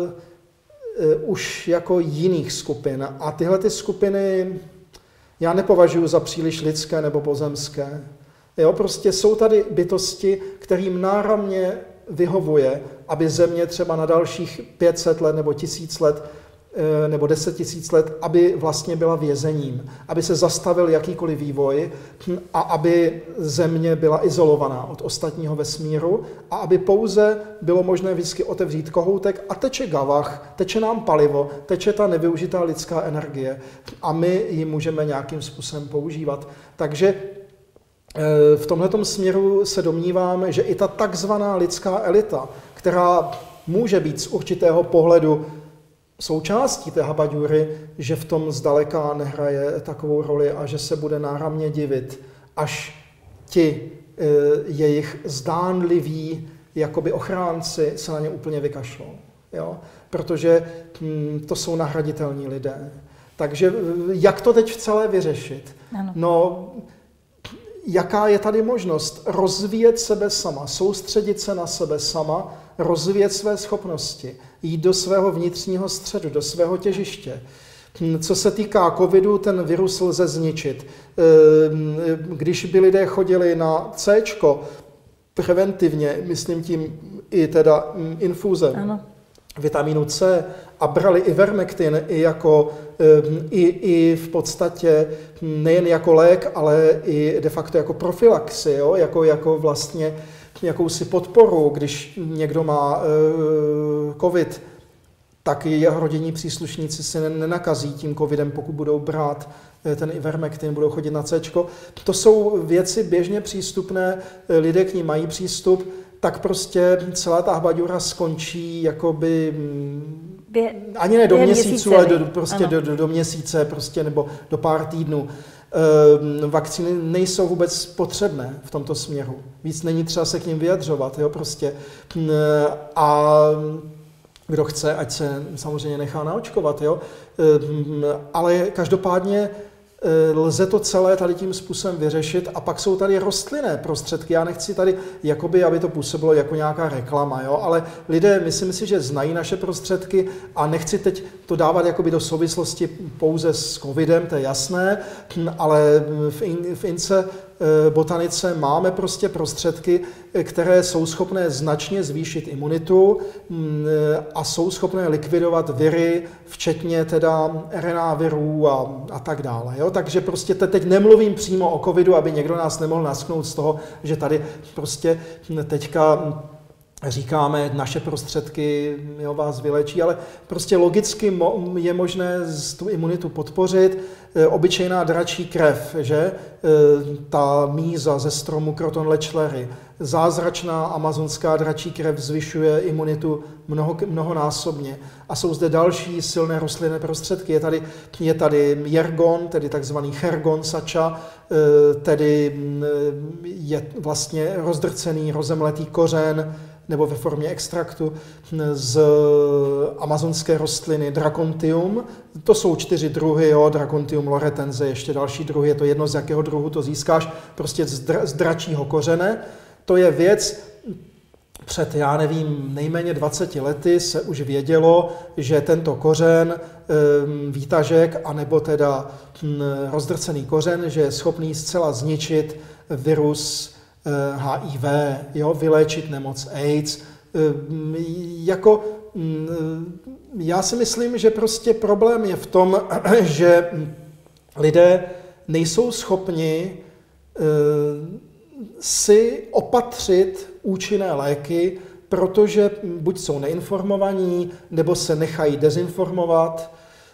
už jako jiných skupin a tyhle ty skupiny já nepovažuji za příliš lidské nebo pozemské. Jo, prostě jsou tady bytosti, kterým náramně vyhovuje, aby Země třeba na dalších 500 let nebo 1000 let nebo 10 000 let, aby vlastně byla vězením, aby se zastavil jakýkoliv vývoj a aby Země byla izolovaná od ostatního vesmíru a aby pouze bylo možné vždycky otevřít kohoutek a teče gavach, teče nám palivo, teče ta nevyužitá lidská energie a my ji můžeme nějakým způsobem používat. Takže v tomhletom směru se domnívám, že i ta takzvaná lidská elita, která může být z určitého pohledu součástí té habaďury, že v tom zdaleka nehraje takovou roli a že se bude náramně divit, až ti jejich zdánliví jakoby ochránci se na ně úplně vykašlou. Jo? Protože to jsou nahraditelní lidé. Takže jak to teď celé vyřešit? Ano. No, jaká je tady možnost? Rozvíjet sebe sama, soustředit se na sebe sama, rozvíjet své schopnosti, jít do svého vnitřního středu, do svého těžiště. Co se týká covidu, ten virus lze zničit. Když by lidé chodili na C-čko preventivně, myslím tím i teda infuzem vitamínu C a brali ivermektin i v podstatě nejen jako lék, ale i de facto jako profilaxi, jo? Jako vlastně jakousi podporu, když někdo má covid, tak jeho rodinní příslušníci se nenakazí tím covidem, pokud budou brát ten ivermektin, budou chodit na C-čko. To jsou věci běžně přístupné, lidé k ní mají přístup, tak prostě celá ta habaďura skončí jakoby ani ne do měsíců, ale do měsíce prostě, nebo do pár týdnů. Vakcíny nejsou vůbec potřebné v tomto směru. Víc není třeba se k nim vyjadřovat. Jo, prostě. A kdo chce, ať se samozřejmě nechá naočkovat. Jo. Ale každopádně lze to celé tady tím způsobem vyřešit a pak jsou tady rostlinné prostředky. Já nechci tady, jakoby, aby to působilo jako nějaká reklama, jo? Ale lidé, myslím si, že znají naše prostředky a nechci teď to dávat jakoby do souvislosti pouze s covidem, to je jasné, ale v INCE botanice máme prostě prostředky, které jsou schopné značně zvýšit imunitu a jsou schopné likvidovat viry, včetně teda RNA virů a tak dále. Jo? Takže prostě teď nemluvím přímo o covidu, aby někdo nás nemohl nasknout z toho, že tady prostě teďka říkáme, naše prostředky vás vylečí, ale prostě logicky je možné tu imunitu podpořit. Obyčejná dračí krev, že? Ta míza ze stromu Croton Lechlery, zázračná amazonská dračí krev zvyšuje imunitu mnohonásobně. A jsou zde další silné rostlinné prostředky. Je tady jergon, tedy takzvaný chergon sacha, tedy je vlastně rozdrcený, rozemletý kořen, nebo ve formě extraktu z amazonské rostliny Dracontium. To jsou 4 druhy, Dracontium loretense, ještě další druhy, je to jedno, z jakého druhu to získáš, prostě z dračího kořene. To je věc, před, já nevím, nejméně 20 lety se už vědělo, že tento kořen, výtažek, anebo teda rozdrcený kořen, že je schopný zcela zničit virus HIV, vyléčit nemoc AIDS. Já si myslím, že prostě problém je v tom, že lidé nejsou schopni si opatřit účinné léky, protože buď jsou neinformovaní, nebo se nechají dezinformovat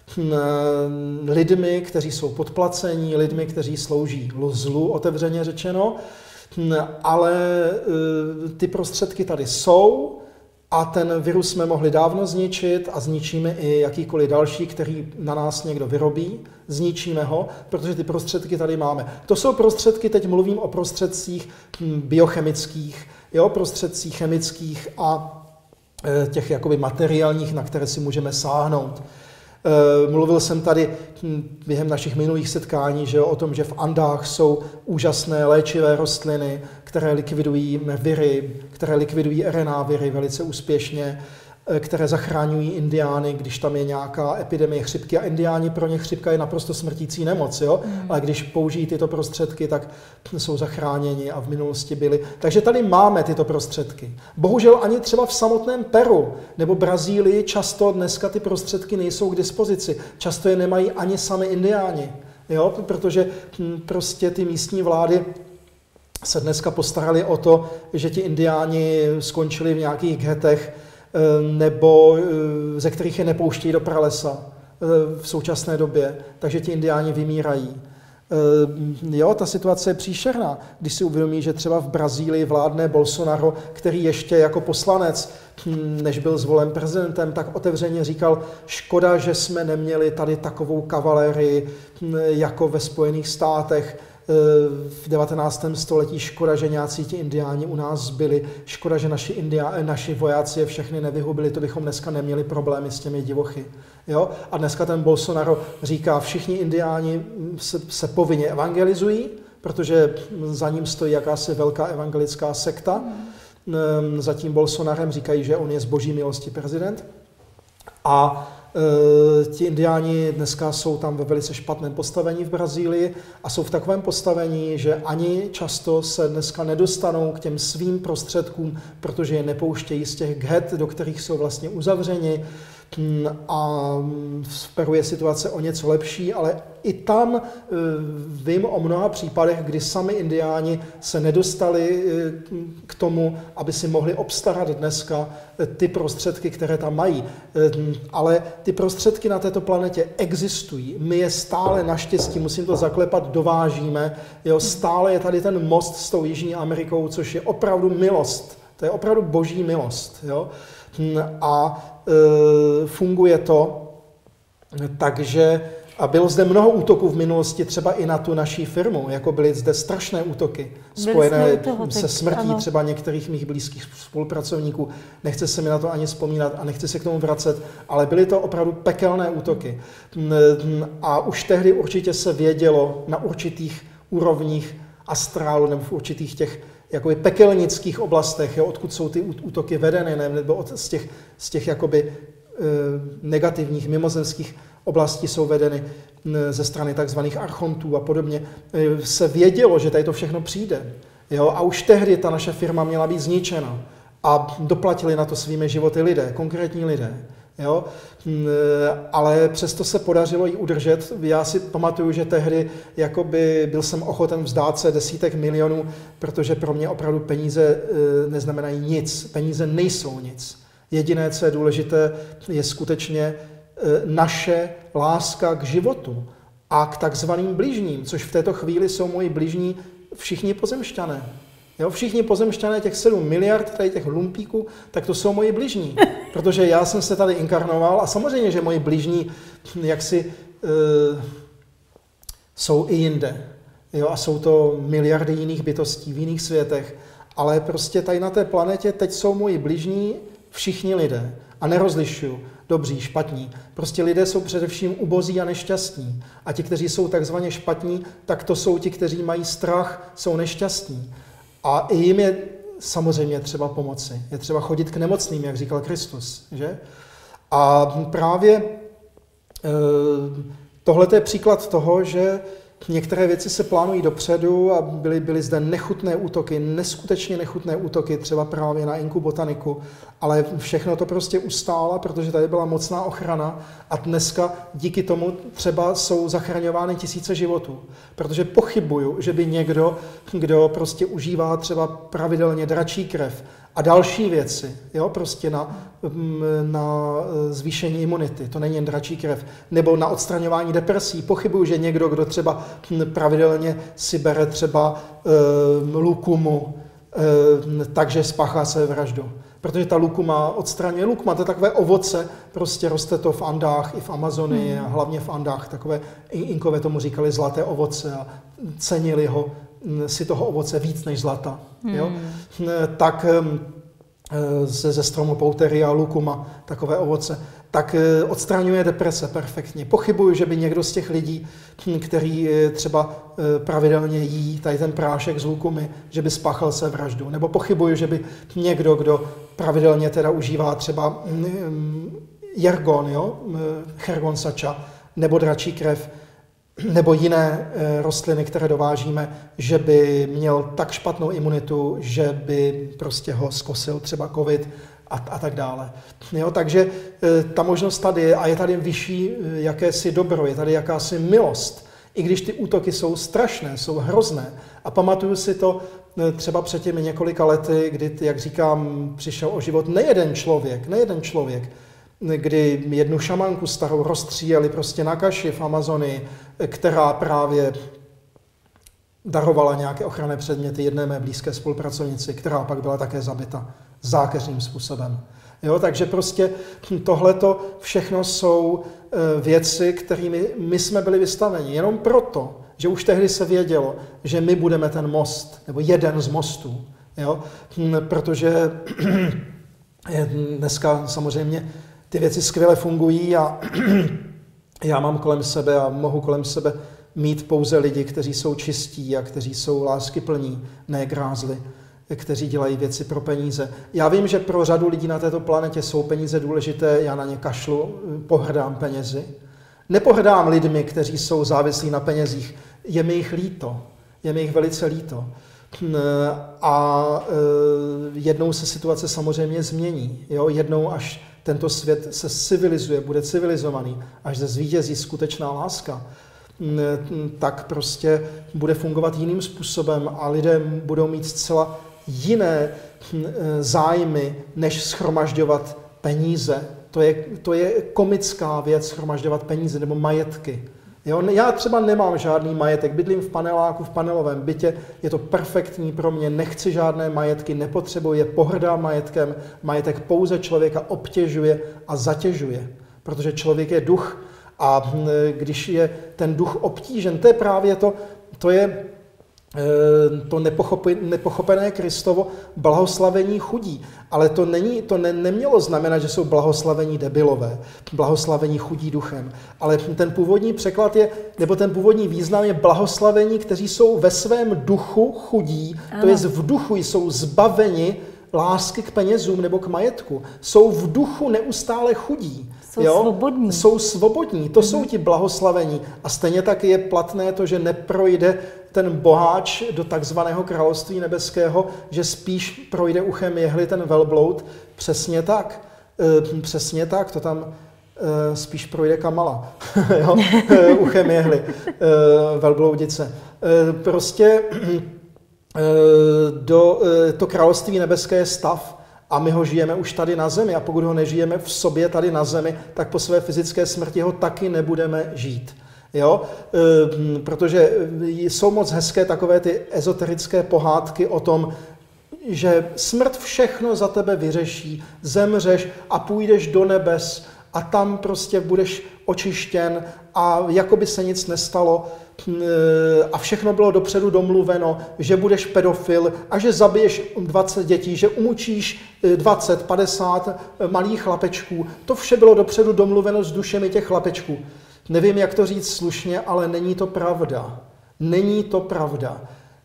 lidmi, kteří jsou podplacení, lidmi, kteří slouží zlu, otevřeně řečeno. Ale ty prostředky tady jsou a ten virus jsme mohli dávno zničit a zničíme i jakýkoliv další, který na nás někdo vyrobí, zničíme ho, protože ty prostředky tady máme. To jsou prostředky, teď mluvím o prostředcích biochemických, prostředcích chemických a těch jakoby materiálních, na které si můžeme sáhnout. Mluvil jsem tady během našich minulých setkání, že o tom, že v Andách jsou úžasné léčivé rostliny, které likvidují viry, které likvidují RNA viry velice úspěšně, které zachraňují indiány, když tam je nějaká epidemie chřipky. A indiáni, pro ně chřipka je naprosto smrtící nemoc, ale když použijí tyto prostředky, tak jsou zachráněni a v minulosti byli. Takže tady máme tyto prostředky. Bohužel ani třeba v samotném Peru nebo Brazílii často dneska ty prostředky nejsou k dispozici. Často je nemají ani sami indiáni, protože prostě ty místní vlády se dneska postarali o to, že ti indiáni skončili v nějakých ghetech, nebo ze kterých je nepouštějí do pralesa v současné době, takže ti indiáni vymírají. Ta situace je příšerná, když si uvědomí, že třeba v Brazílii vládne Bolsonaro, který ještě jako poslanec, než byl zvolen prezidentem, tak otevřeně říkal, škoda, že jsme neměli tady takovou kavalérii jako ve Spojených státech, v 19. století, škoda, že nějací ti indiáni u nás byli, škoda, že naši vojáci je všechny nevyhubili, to bychom dneska neměli problémy s těmi divochy. A dneska ten Bolsonaro říká, všichni indiáni se povinně evangelizují, protože za ním stojí jakási velká evangelická sekta. Za tím Bolsonarem říkají, že on je z boží milosti prezident. A ti indiáni dneska jsou tam ve velice špatném postavení v Brazílii a jsou v takovém postavení, že ani často se dneska nedostanou k těm svým prostředkům, protože je nepouštějí z těch ghet, do kterých jsou vlastně uzavřeni. A v Peru je situace o něco lepší, ale i tam vím o mnoha případech, kdy sami indiáni se nedostali k tomu, aby si mohli obstarat dneska ty prostředky, které tam mají. Ale ty prostředky na této planetě existují. My je stále naštěstí, musím to zaklepat, dovážíme. Stále je tady ten most s tou Jižní Amerikou, což je opravdu milost. To je opravdu boží milost. A funguje to, takže a bylo zde mnoho útoků v minulosti, třeba i na tu naší firmu, jako byly zde strašné útoky spojené se smrtí třeba některých mých blízkých spolupracovníků. Nechce se mi na to ani vzpomínat a nechci se k tomu vracet, ale byly to opravdu pekelné útoky. A už tehdy určitě se vědělo na určitých úrovních astrálu nebo v určitých těch jakoby pekelnických oblastech, odkud jsou ty útoky vedeny, nebo z těch jakoby negativních mimozemských oblastí jsou vedeny ze strany takzvaných archontů a podobně, se vědělo, že tady to všechno přijde. A už tehdy ta naše firma měla být zničena. A doplatili na to svými životy lidé, konkrétní lidé. Jo? Ale přesto se podařilo ji udržet. Já si pamatuju, že tehdy jakoby byl jsem ochoten vzdát se desítek milionů, protože pro mě opravdu peníze neznamenají nic. Peníze nejsou nic. Jediné, co je důležité, je skutečně naše láska k životu a k takzvaným bližním, což v této chvíli jsou moji bližní všichni pozemšťané. Jo, všichni pozemšťané, těch 7 miliard, tady těch lumpíků, tak to jsou moji bližní. Protože já jsem se tady inkarnoval a samozřejmě, že moji bližní jaksi jsou i jinde. Jo, a jsou to miliardy jiných bytostí v jiných světech. Ale prostě tady na té planetě teď jsou moji bližní všichni lidé. A nerozlišuju dobří, špatní. Prostě lidé jsou především ubozí a nešťastní. A ti, kteří jsou takzvaně špatní, tak to jsou ti, kteří mají strach, jsou nešťastní. A i jim je samozřejmě třeba pomoci. Je třeba chodit k nemocným, jak říkal Kristus. Že? A právě tohle je příklad toho, že některé věci se plánují dopředu a byly zde nechutné útoky, neskutečně nechutné útoky, třeba právě na inkubotaniku, ale všechno to prostě ustálo, protože tady byla mocná ochrana a dneska díky tomu třeba jsou zachraňovány tisíce životů. Protože pochybuju, že by někdo, kdo prostě užívá třeba pravidelně dračí krev a další věci, jo, prostě na zvýšení imunity, to není jen dračí krev, nebo na odstraňování depresí. Pochybuju, že někdo, kdo třeba pravidelně si bere třeba lukumu, takže spáchá sebevraždu. Protože ta lukuma odstraňuje. Lukuma, to je takové ovoce, prostě roste to v Andách i v Amazonii, a hlavně v Andách, takové Inkové tomu říkali zlaté ovoce a cenili si toho ovoce víc než zlata. Jo? Tak ze stromu Pouteria, lukuma, takové ovoce, tak odstraňuje deprese perfektně. Pochybuju, že by někdo z těch lidí, který třeba pravidelně jí tady ten prášek z lukumy, že by spáchal sebevraždu. Nebo pochybuju, že by někdo, kdo pravidelně teda užívá třeba jergon, jo? Chergon sacha, nebo dračí krev, nebo jiné rostliny, které dovážíme, že by měl tak špatnou imunitu, že by prostě ho zkosil třeba covid a tak dále. Jo, takže ta možnost tady je a je tady vyšší jakési dobro, je tady jakási milost. I když ty útoky jsou strašné, jsou hrozné. A pamatuju si to třeba před těmi několika lety, kdy, jak říkám, přišel o život nejeden člověk, kdy jednu šamanku starou rozstříjeli prostě na kaši v Amazonii, která právě darovala nějaké ochranné předměty jedné mé blízké spolupracovnici, která pak byla také zabita zákeřným způsobem. Jo, takže prostě tohleto všechno jsou věci, kterými my jsme byli vystaveni. Jenom proto, že už tehdy se vědělo, že my budeme ten most, nebo jeden z mostů. Jo? Protože dneska samozřejmě ty věci skvěle fungují a já mám kolem sebe a mohu kolem sebe mít pouze lidi, kteří jsou čistí a kteří jsou láskyplní, ne grázli, kteří dělají věci pro peníze. Já vím, že pro řadu lidí na této planetě jsou peníze důležité, já na ně kašlu, pohrdám penězi. Nepohrdám lidmi, kteří jsou závislí na penězích, je mi jich líto, je mi jich velice líto. A jednou se situace samozřejmě změní. Jo? Jednou, až tento svět se civilizuje, bude civilizovaný, až zvítězí skutečná láska, tak prostě bude fungovat jiným způsobem a lidé budou mít zcela jiné zájmy, než shromažďovat peníze. To je komická věc shromažďovat peníze nebo majetky. Jo? Já třeba nemám žádný majetek, bydlím v paneláku, v panelovém bytě, je to perfektní pro mě, nechci žádné majetky, nepotřebuji je, pohrdám majetkem, majetek pouze člověka obtěžuje a zatěžuje, protože člověk je duch a když je ten duch obtížen, to je právě to je to nepochopené Kristovo blahoslavení chudí. Ale to nemělo znamenat, že jsou blahoslavení debilové, blahoslavení chudí duchem. Ale ten původní překlad je, nebo ten původní význam je blahoslavení, kteří jsou ve svém duchu chudí, to jest v duchu jsou zbaveni lásky k penězům nebo k majetku. Jsou v duchu neustále chudí. Svobodní. Jsou svobodní, to jsou ti blahoslavení. A stejně tak je platné to, že neprojde ten boháč do takzvaného království nebeského, že spíš projde uchem jehly ten velbloud. Přesně tak. Přesně tak, to tam spíš projde Kamala, jo? Uchem jehly, velbloudice. Prostě to království nebeské je stav a my ho žijeme už tady na zemi a pokud ho nežijeme v sobě tady na zemi, tak po své fyzické smrti ho taky nebudeme žít. Jo? Protože jsou moc hezké takové ty ezoterické pohádky o tom, že smrt všechno za tebe vyřeší, zemřeš a půjdeš do nebes a tam prostě budeš očištěn a jako by se nic nestalo a všechno bylo dopředu domluveno, že budeš pedofil a že zabiješ 20 dětí, že umučíš 20, 50 malých chlapečků. To vše bylo dopředu domluveno s dušemi těch chlapečků. Nevím, jak to říct slušně, ale není to pravda. Není to pravda.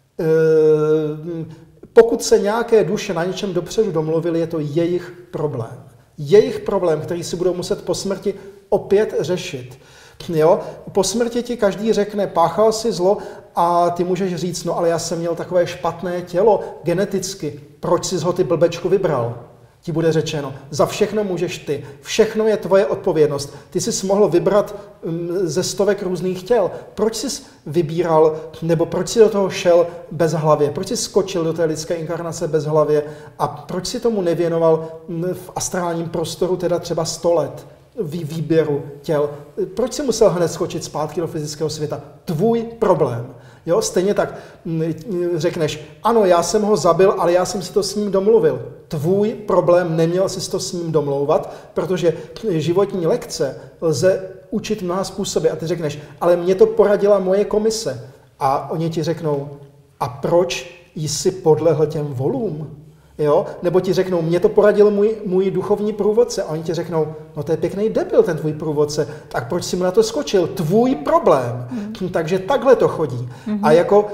Pokud se nějaké duše na něčem dopředu domluvily, je to jejich problém. Jejich problém, který si budou muset po smrti opět řešit. Jo? Po smrti ti každý řekne, páchal si zlo a ty můžeš říct, no ale já jsem měl takové špatné tělo geneticky, proč jsi ho ty blbečku vybral? Ti bude řečeno, za všechno můžeš ty, všechno je tvoje odpovědnost. Ty jsi mohl vybrat ze stovek různých těl. Proč jsi vybíral, nebo proč jsi do toho šel bez hlavě? Proč jsi skočil do té lidské inkarnace bez hlavě? A proč si tomu nevěnoval v astrálním prostoru teda třeba 100 let výběru těl? Proč jsi musel hned skočit zpátky do fyzického světa? Tvůj problém. Jo, stejně tak řekneš, ano, já jsem ho zabil, ale já jsem si to s ním domluvil. Tvůj problém, neměl jsi to s ním domlouvat, protože životní lekce lze učit mnoha způsoby. A ty řekneš, ale mě to poradila moje komise. A oni ti řeknou, a proč jsi podlehl těm volům? Jo? Nebo ti řeknou, mě to poradil můj duchovní průvodce. A oni ti řeknou, no to je pěkný debil ten tvůj průvodce, tak proč jsi mu na to skočil? Tvůj problém. Takže takhle to chodí. A jako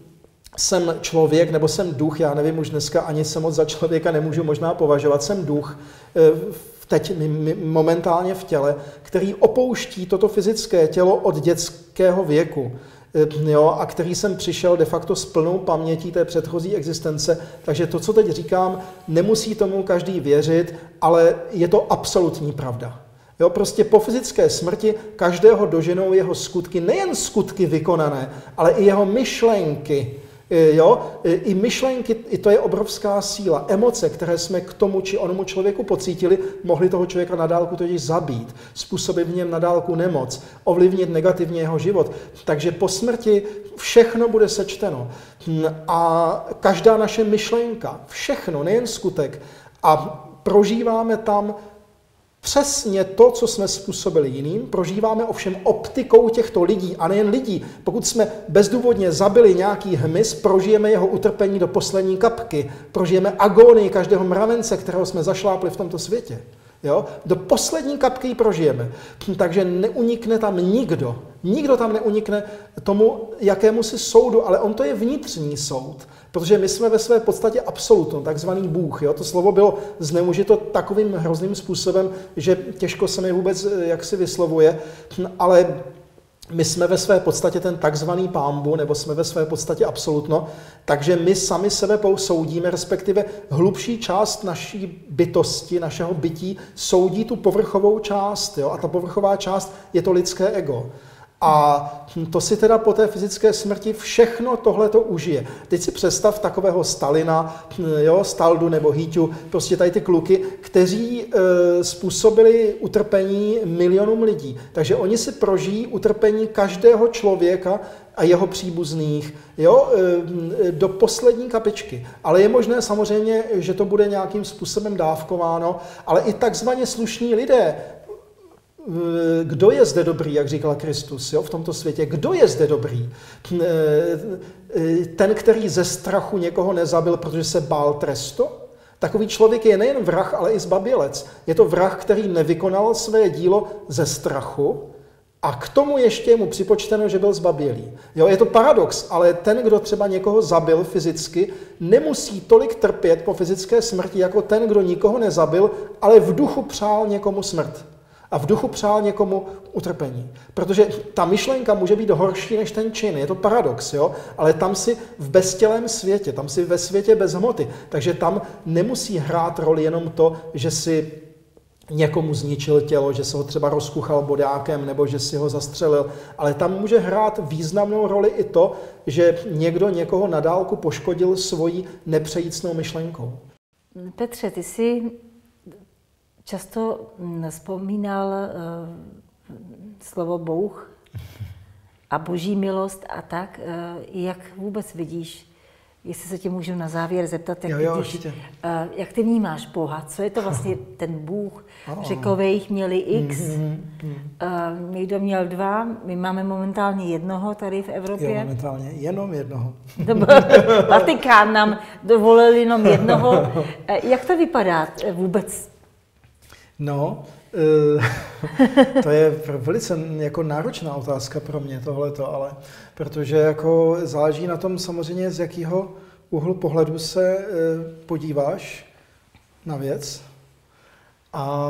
jsem člověk, nebo jsem duch, já nevím, už dneska ani se moc za člověka nemůžu možná považovat, jsem duch, teď momentálně v těle, který opouští toto fyzické tělo od dětského věku. Jo, a který jsem přišel de facto s plnou pamětí té předchozí existence. Takže to, co teď říkám, nemusí tomu každý věřit, ale je to absolutní pravda. Jo, prostě po fyzické smrti každého doženou jeho skutky, nejen skutky vykonané, ale i jeho myšlenky. Jo? I myšlenky, i to je obrovská síla. Emoce, které jsme k tomu či onomu člověku pocítili, mohly toho člověka na dálku totiž zabít, způsobit v něm na dálku nemoc, ovlivnit negativně jeho život. Takže po smrti všechno bude sečteno. A každá naše myšlenka, všechno, nejen skutek. A prožíváme tam přesně to, co jsme způsobili jiným, prožíváme ovšem optikou těchto lidí a nejen lidí. Pokud jsme bezdůvodně zabili nějaký hmyz, prožijeme jeho utrpení do poslední kapky, prožijeme agonii každého mravence, kterého jsme zašlápli v tomto světě. Jo? Do poslední kapky ji prožijeme. Takže neunikne tam nikdo. Nikdo tam neunikne tomu jakémusi soudu, ale on to je vnitřní soud. Protože my jsme ve své podstatě absolutno, takzvaný Bůh. Jo? To slovo bylo zneužito takovým hrozným způsobem, že těžko se mi vůbec jaksi vyslovuje, ale my jsme ve své podstatě ten takzvaný Pámbu, nebo jsme ve své podstatě absolutno, takže my sami sebe soudíme, respektive hlubší část naší bytosti, našeho bytí, soudí tu povrchovou část. Jo? A ta povrchová část je to lidské ego. A to si teda po té fyzické smrti všechno tohleto užije. Teď si představ takového Stalina, jo, Staldu nebo Hýťu, prostě tady ty kluky, kteří způsobili utrpení milionům lidí. Takže oni si prožijí utrpení každého člověka a jeho příbuzných, jo, do poslední kapičky. Ale je možné samozřejmě, že to bude nějakým způsobem dávkováno, ale i takzvaně slušní lidé. Kdo je zde dobrý, jak říkal Kristus, jo, v tomto světě? Kdo je zde dobrý? Ten, který ze strachu někoho nezabil, protože se bál trestu? Takový člověk je nejen vrah, ale i zbabělec. Je to vrah, který nevykonal své dílo ze strachu a k tomu ještě je mu připočteno, že byl zbabělý. Jo, je to paradox, ale ten, kdo třeba někoho zabil fyzicky, nemusí tolik trpět po fyzické smrti, jako ten, kdo nikoho nezabil, ale v duchu přál někomu smrt. A v duchu přál někomu utrpení. Protože ta myšlenka může být horší než ten čin. Je to paradox, jo? Ale tam si v beztělém světě, tam si ve světě bez hmoty. Takže tam nemusí hrát roli jenom to, že si někomu zničil tělo, že se ho třeba rozkuchal bodákem nebo že si ho zastřelil, ale tam může hrát významnou roli i to, že někdo někoho na dálku poškodil svojí nepřejícnou myšlenkou. Petře, ty jsi často vzpomínal slovo Bůh a boží milost a tak. Jak vůbec vidíš, jestli se tě můžu na závěr zeptat, jak ty vnímáš Boha? Co je to vlastně ten Bůh? Řekové jich měli x, někdo měl 2, my máme momentálně jednoho tady v Evropě. Jo, momentálně jenom jednoho. Vatikán nám dovolil jenom jednoho. Jak to vypadá vůbec? No, to je velice jako náročná otázka pro mě tohleto, ale protože jako záleží na tom samozřejmě, z jakého úhlu pohledu se podíváš na věc. A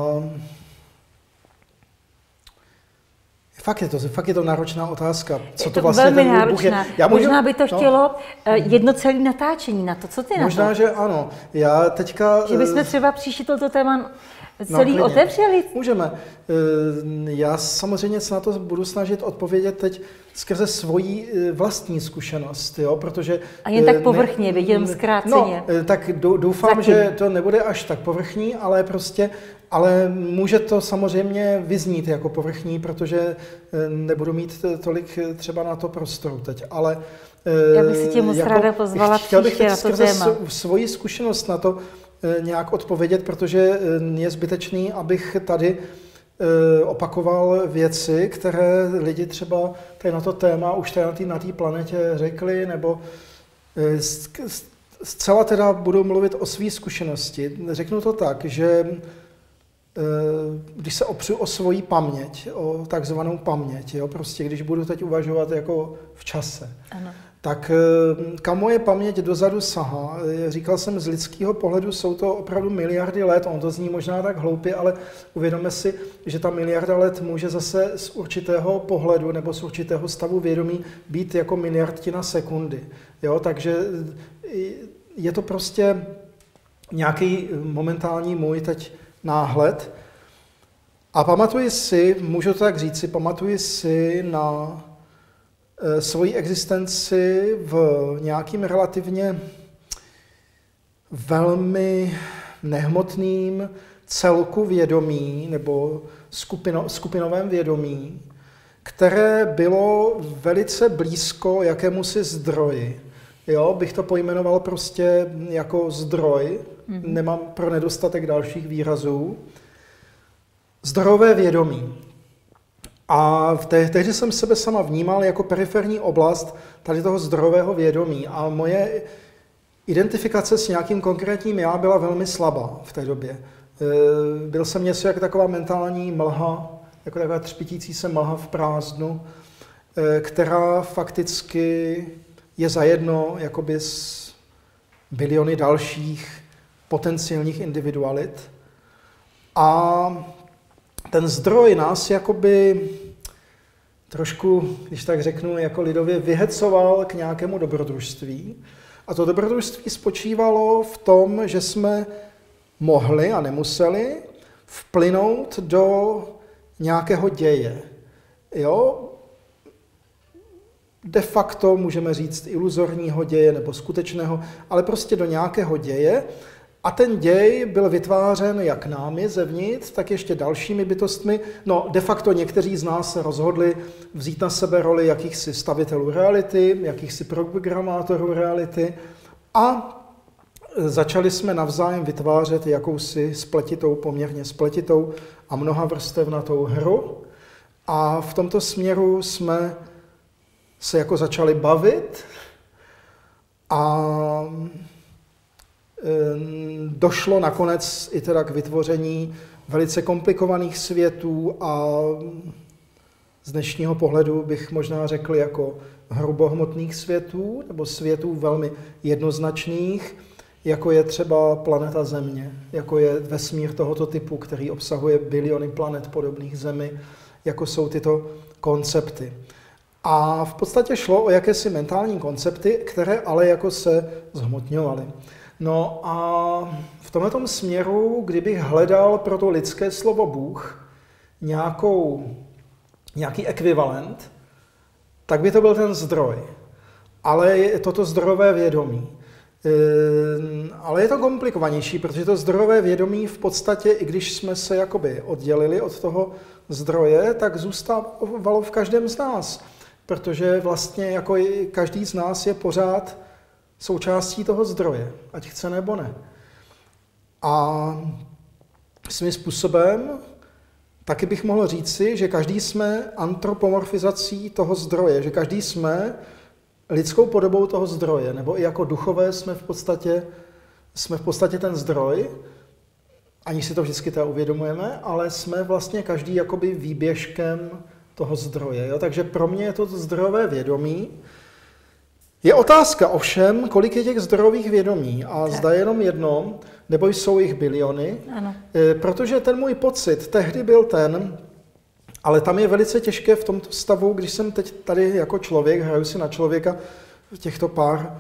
fakt je to náročná otázka. Co to vlastně velmi ten Bůh je? Možná by to chtělo jedno celé natáčení na to. Co ty možná, na to? Že ano. Já teďka... Že bychom třeba příští toto téma celý otevřeli? Můžeme. Já samozřejmě se na to budu snažit odpovědět teď skrze svoji vlastní zkušenost, jo, protože... A jen tak povrchně, vidím zkráceně. No, tak doufám, že to nebude až tak povrchní, ale může to samozřejmě vyznít jako povrchní, protože nebudu mít tolik třeba na to prostoru teď, ale... Já bych si tě moc ráda pozvala příště na to téma. Svoji zkušenost na to nějak odpovědět, protože je zbytečný, abych tady opakoval věci, které lidi třeba tady na to téma už tady na té planetě řekli, nebo zcela teda budu mluvit o své zkušenosti. Řeknu to tak, že když se opřu o svoji paměť, o takzvanou paměť, jo, prostě když budu teď uvažovat jako v čase, ano. Tak kam moje paměť dozadu sahá? Říkal jsem, z lidského pohledu jsou to opravdu miliardy let, on to zní možná tak hloupě, ale uvědomme si, že ta miliarda let může zase z určitého pohledu nebo z určitého stavu vědomí být jako miliardtina sekundy. Jo? Takže je to prostě nějaký momentální můj teď náhled. A pamatuji si, můžu to tak říct, pamatuji si na svoji existenci v nějakým relativně velmi nehmotným celku vědomí nebo skupinovém vědomí, které bylo velice blízko jakémusi zdroji. Jo, bych to pojmenoval prostě jako zdroj, nemám pro nedostatek dalších výrazů. Zdrojové vědomí. A tehdy jsem sebe sama vnímal jako periferní oblast tady toho zdrojového vědomí a moje identifikace s nějakým konkrétním já byla velmi slabá v té době. Byl jsem něco jako taková mentální mlha, jako taková třpitící se mlha v prázdnu, která fakticky je zajedno jakoby s biliony dalších potenciálních individualit. A ten zdroj nás jakoby trošku, když tak řeknu, jako lidově vyhecoval k nějakému dobrodružství. A to dobrodružství spočívalo v tom, že jsme mohli a nemuseli vplynout do nějakého děje. Jo? De facto můžeme říct iluzorního děje nebo skutečného, ale prostě do nějakého děje. A ten děj byl vytvářen jak námi zevnitř, tak ještě dalšími bytostmi. No, de facto někteří z nás se rozhodli vzít na sebe roli jakýchsi stavitelů reality, jakýchsi programátorů reality a začali jsme navzájem vytvářet jakousi poměrně spletitou a mnohavrstevnatou hru. A v tomto směru jsme se jako začali bavit a došlo nakonec i teda k vytvoření velice komplikovaných světů a z dnešního pohledu bych možná řekl jako hrubohmotných světů nebo světů velmi jednoznačných, jako je třeba planeta Země, jako je vesmír tohoto typu, který obsahuje biliony planet podobných Zemi, jako jsou tyto koncepty. A v podstatě šlo o jakési mentální koncepty, které ale jako se zhmotňovaly. No a v tomto směru, kdybych hledal pro to lidské slovo Bůh nějaký ekvivalent, tak by to byl ten zdroj. Ale je toto zdrojové vědomí. Ale je to komplikovanější, protože to zdrojové vědomí v podstatě, i když jsme se jakoby oddělili od toho zdroje, tak zůstávalo v každém z nás. Protože vlastně jako každý z nás je pořád součástí toho zdroje, ať chce nebo ne. A svým způsobem taky bych mohl říci, že každý jsme antropomorfizací toho zdroje, že každý jsme lidskou podobou toho zdroje, nebo i jako duchové jsme v podstatě ten zdroj, ani si to vždycky teda uvědomujeme, ale jsme vlastně každý jakoby výběžkem toho zdroje. Jo? Takže pro mě je to zdrojové vědomí. Je otázka ovšem, kolik je těch zdrojových vědomí a zda je jenom jedno, nebo jsou jich biliony, ano. Protože ten můj pocit tehdy byl ten, ale tam je velice těžké v tomto stavu, když jsem teď tady jako člověk, hraju si na člověka, těchto pár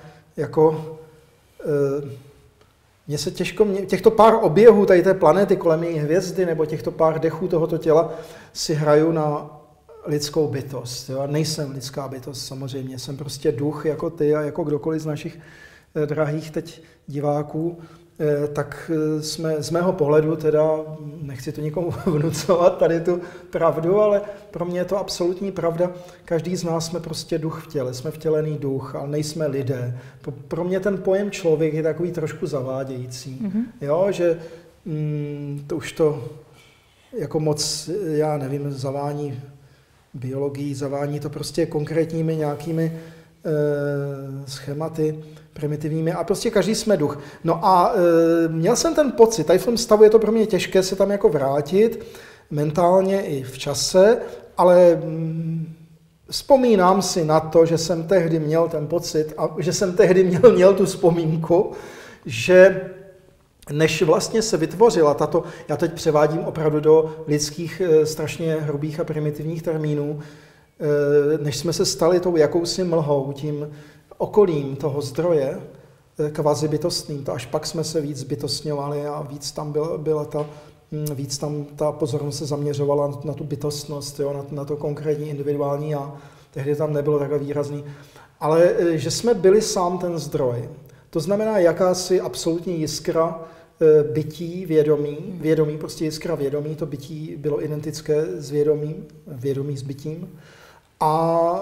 těchto pár oběhů tady té planety kolem její hvězdy, nebo těchto pár dechů tohoto těla si hraju na lidskou bytost. Jo? Nejsem lidská bytost samozřejmě, jsem prostě duch jako ty a jako kdokoliv z našich drahých teď diváků, tak jsme z mého pohledu, teda nechci to nikomu vnucovat tady tu pravdu, ale pro mě je to absolutní pravda. Každý z nás jsme prostě duch v těle, jsme vtělený duch, ale nejsme lidé. Pro mě ten pojem člověk je takový trošku zavádějící. Mm-hmm. Jo, že to už to jako moc, já nevím, zavání biologii, zavání to prostě konkrétními nějakými schématy primitivními a prostě každý jsme duch. No a měl jsem ten pocit, tady v tom stavu je to pro mě těžké se tam jako vrátit, mentálně i v čase, ale vzpomínám si na to, že jsem tehdy měl ten pocit a že jsem tehdy měl tu vzpomínku, že než vlastně se vytvořila tato, já teď převádím opravdu do lidských strašně hrubých a primitivních termínů, než jsme se stali tou jakousi mlhou, tím okolím toho zdroje, kvazibytostným, to až pak jsme se víc bytostňovali a víc tam ta pozornost se zaměřovala na tu bytostnost, jo, na to konkrétní individuální já. Tehdy tam nebylo takhle výrazný. Ale že jsme byli sám ten zdroj. To znamená jakási absolutní jiskra bytí, vědomí, prostě jiskra vědomí, to bytí bylo identické s vědomím, vědomí s bytím. A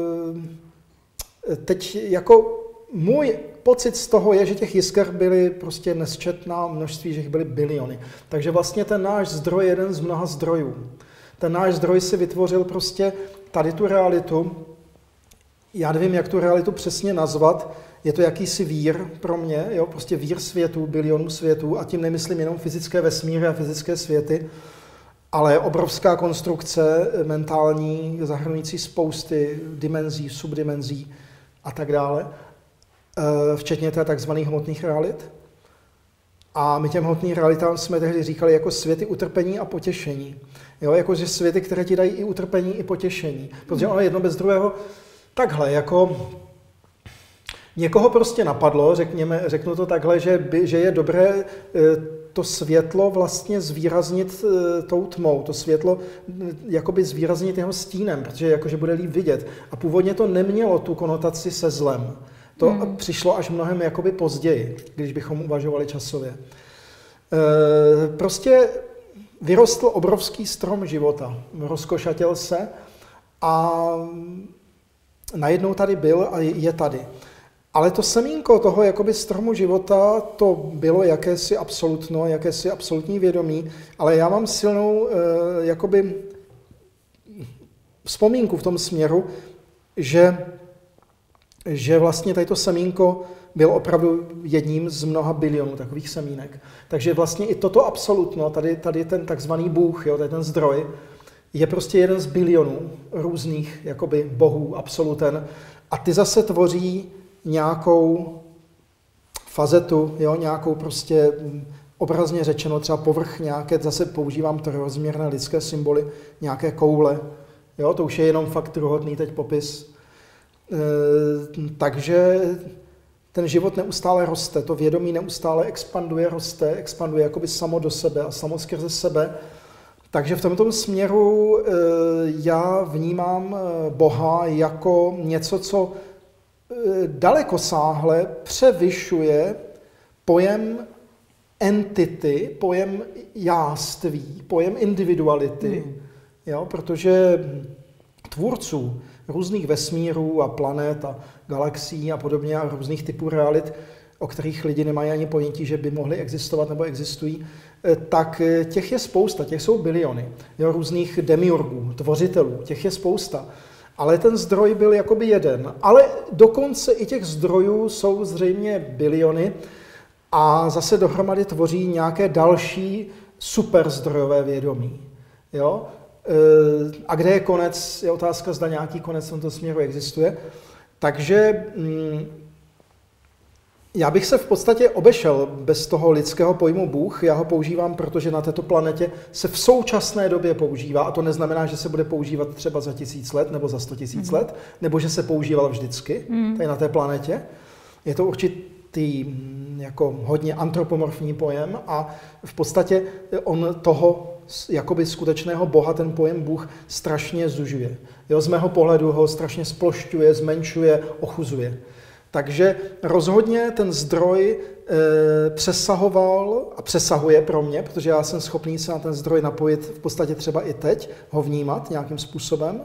teď jako můj pocit z toho je, že těch jisker byly prostě nesčetná množství, že jich byly biliony. Takže vlastně ten náš zdroj je jeden z mnoha zdrojů. Ten náš zdroj si vytvořil prostě tady tu realitu. Já nevím, jak tu realitu přesně nazvat. Je to jakýsi vír pro mě, jo? Prostě vír světů, bilionů světů, a tím nemyslím jenom fyzické vesmíry a fyzické světy, ale obrovská konstrukce mentální, zahrnující spousty dimenzí, subdimenzí a tak dále, včetně těch takzvaných hmotných realit. A my těm hmotným realitám jsme tehdy říkali jako světy utrpení a potěšení. Jo? Jakože světy, které ti dají i utrpení, i potěšení. Protože ono jedno bez druhého takhle, jako někoho prostě napadlo, řeknu to takhle, že je dobré to světlo vlastně zvýraznit tou tmou, to světlo jakoby zvýraznit jeho stínem, protože jakože bude líp vidět. A původně to nemělo tu konotaci se zlem. To přišlo až mnohem jakoby později, když bychom uvažovali časově. Prostě vyrostl obrovský strom života, rozkošatěl se a najednou tady byl a je tady. Ale to semínko toho jakoby stromu života, to bylo jakési absolutno, jakési absolutní vědomí, ale já mám silnou jakoby vzpomínku v tom směru, že vlastně tady to semínko bylo opravdu jedním z mnoha bilionů takových semínek. Takže vlastně i toto absolutno, tady ten takzvaný Bůh, jo, tady ten zdroj, je prostě jeden z bilionů různých jakoby bohů, absoluten, a ty zase tvoří nějakou fazetu, jo, nějakou prostě obrazně řečeno, třeba povrch nějaké, zase používám trojrozměrné lidské symboly, nějaké koule, jo, to už je jenom fakt druhotný teď popis. Takže ten život neustále roste, to vědomí neustále expanduje, roste, expanduje jakoby samo do sebe a samo skrze sebe. Takže v tomto směru já vnímám Boha jako něco, co dalekosáhle převyšuje pojem entity, pojem jáství, pojem individuality, jo, protože tvůrců různých vesmírů a planet a galaxií a podobně a různých typů realit, o kterých lidi nemají ani ponětí, že by mohly existovat nebo existují, tak těch je spousta, těch jsou biliony, jo, různých demiurgů, tvořitelů, těch je spousta. Ale ten zdroj byl jakoby jeden. Ale dokonce i těch zdrojů jsou zřejmě biliony a zase dohromady tvoří nějaké další superzdrojové vědomí. Jo? A kde je konec, je otázka, zda nějaký konec v tomto směru existuje. Takže já bych se v podstatě obešel bez toho lidského pojmu Bůh. Já ho používám, protože na této planetě se v současné době používá, a to neznamená, že se bude používat třeba za 1000 let nebo za 100 000 let, nebo že se používal vždycky tady na té planetě. Je to určitý jako hodně antropomorfní pojem a v podstatě on toho jakoby skutečného Boha, ten pojem Bůh, strašně zužuje. Jo, z mého pohledu ho strašně splošťuje, zmenšuje, ochuzuje. Takže rozhodně ten zdroj přesahoval a přesahuje pro mě, protože já jsem schopný se na ten zdroj napojit v podstatě třeba i teď, ho vnímat nějakým způsobem,